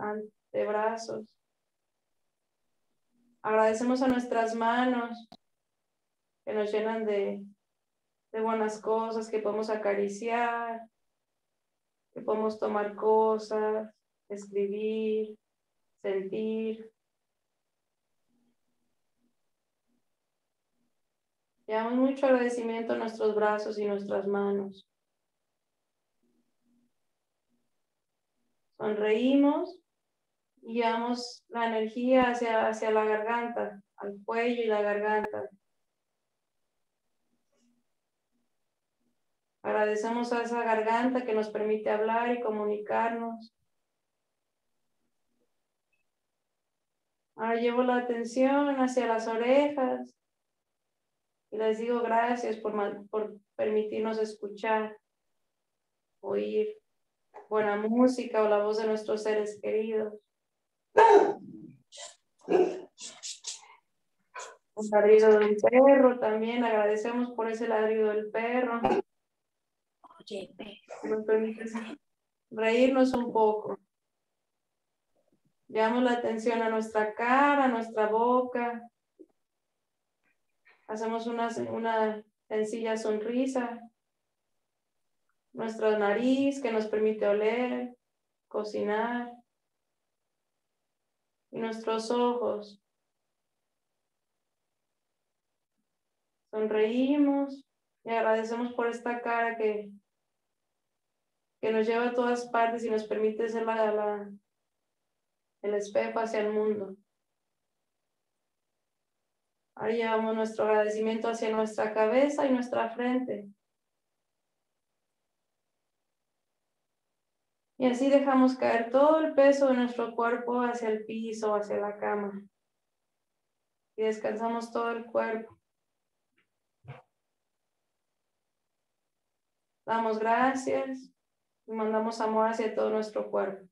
Speaker 1: antebrazos. Agradecemos a nuestras manos, que nos llenan de, de buenas cosas, que podemos acariciar, que podemos tomar cosas, escribir, sentir. Llevamos mucho agradecimiento a nuestros brazos y nuestras manos. Sonreímos y llevamos la energía hacia, hacia la garganta, al cuello y la garganta. Agradecemos a esa garganta que nos permite hablar y comunicarnos. Ahora llevo la atención hacia las orejas y les digo gracias por, por permitirnos escuchar, oír buena música o la voz de nuestros seres queridos. Un ladrido del perro también, agradecemos por ese ladrido del perro. Oye, nos permite reírnos un poco. Llevamos la atención a nuestra cara, a nuestra boca. Hacemos una, una sencilla sonrisa. Nuestra nariz que nos permite oler, cocinar. Y nuestros ojos. Sonreímos y agradecemos por esta cara que, que nos lleva a todas partes y nos permite ser la, la, el espejo hacia el mundo. Ahora llevamos nuestro agradecimiento hacia nuestra cabeza y nuestra frente. Y así dejamos caer todo el peso de nuestro cuerpo hacia el piso, hacia la cama. Y descansamos todo el cuerpo. Damos gracias y mandamos amor hacia todo nuestro cuerpo.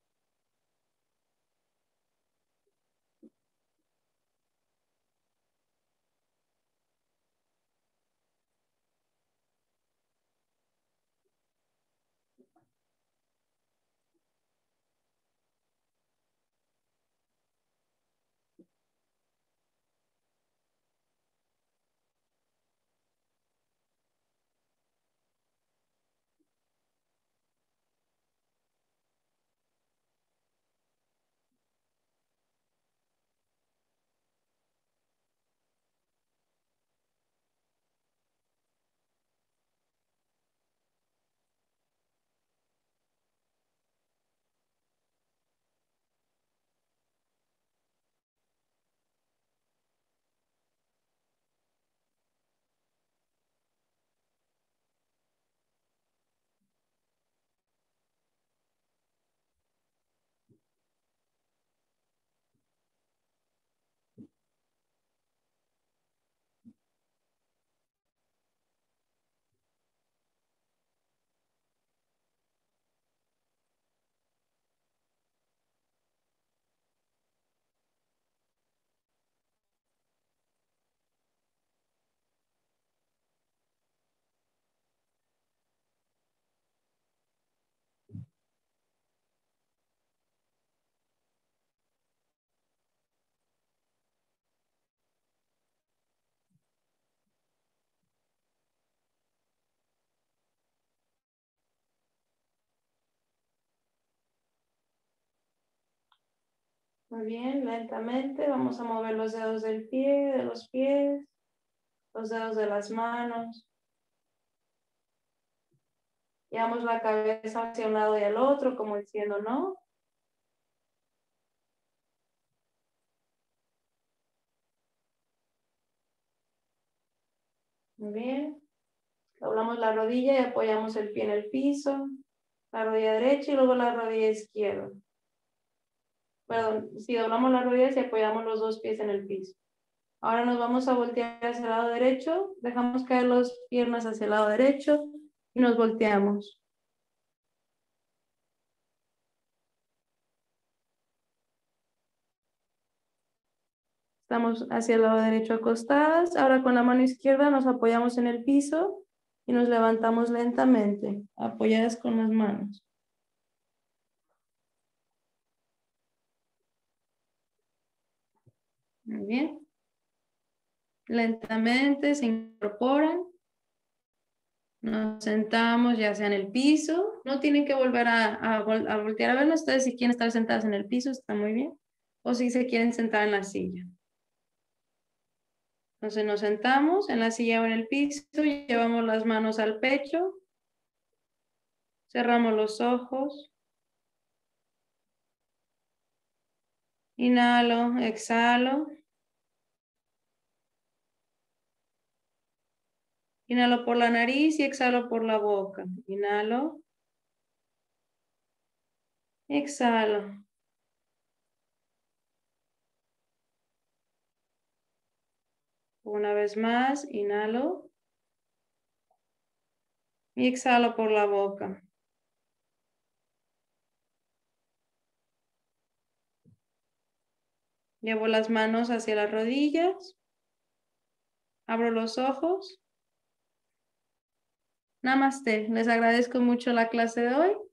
Speaker 1: Muy bien, lentamente vamos a mover los dedos del pie, de los pies, los dedos de las manos. Llevamos la cabeza hacia un lado y al otro, como diciendo no. Muy bien. Doblamos la rodilla y apoyamos el pie en el piso, la rodilla derecha y luego la rodilla izquierda. Perdón, si doblamos las rodillas y apoyamos los dos pies en el piso. Ahora nos vamos a voltear hacia el lado derecho, dejamos caer las piernas hacia el lado derecho y nos volteamos. Estamos hacia el lado derecho acostadas. Ahora con la mano izquierda nos apoyamos en el piso y nos levantamos lentamente, apoyadas con las manos. Muy bien. Lentamente se incorporan. Nos sentamos ya sea en el piso. No tienen que volver a, a, vol a voltear a vernos. Ustedes si quieren estar sentadas en el piso está muy bien. O si se quieren sentar en la silla. Entonces nos sentamos en la silla o en el piso. Llevamos las manos al pecho. Cerramos los ojos. Inhalo, exhalo. Inhalo por la nariz y exhalo por la boca. Inhalo. Exhalo. Una vez más, inhalo. Y exhalo por la boca. Llevo las manos hacia las rodillas. Abro los ojos. Namaste. Les agradezco mucho la clase de hoy.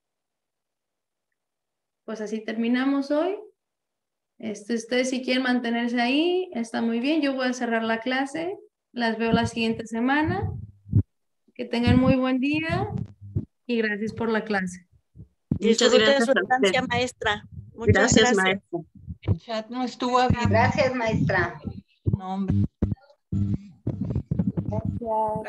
Speaker 1: Pues así terminamos hoy. Este, ustedes si quieren mantenerse ahí, está muy bien. Yo voy a cerrar la clase. Las veo la siguiente semana. Que tengan muy buen día y gracias por la clase.
Speaker 5: Muchas gracias su estancia, maestra. Muchas
Speaker 18: gracias,
Speaker 5: gracias,
Speaker 18: maestra.
Speaker 13: El chat no estuvo bien.
Speaker 8: Gracias, maestra.
Speaker 13: No, hombre.
Speaker 7: Gracias.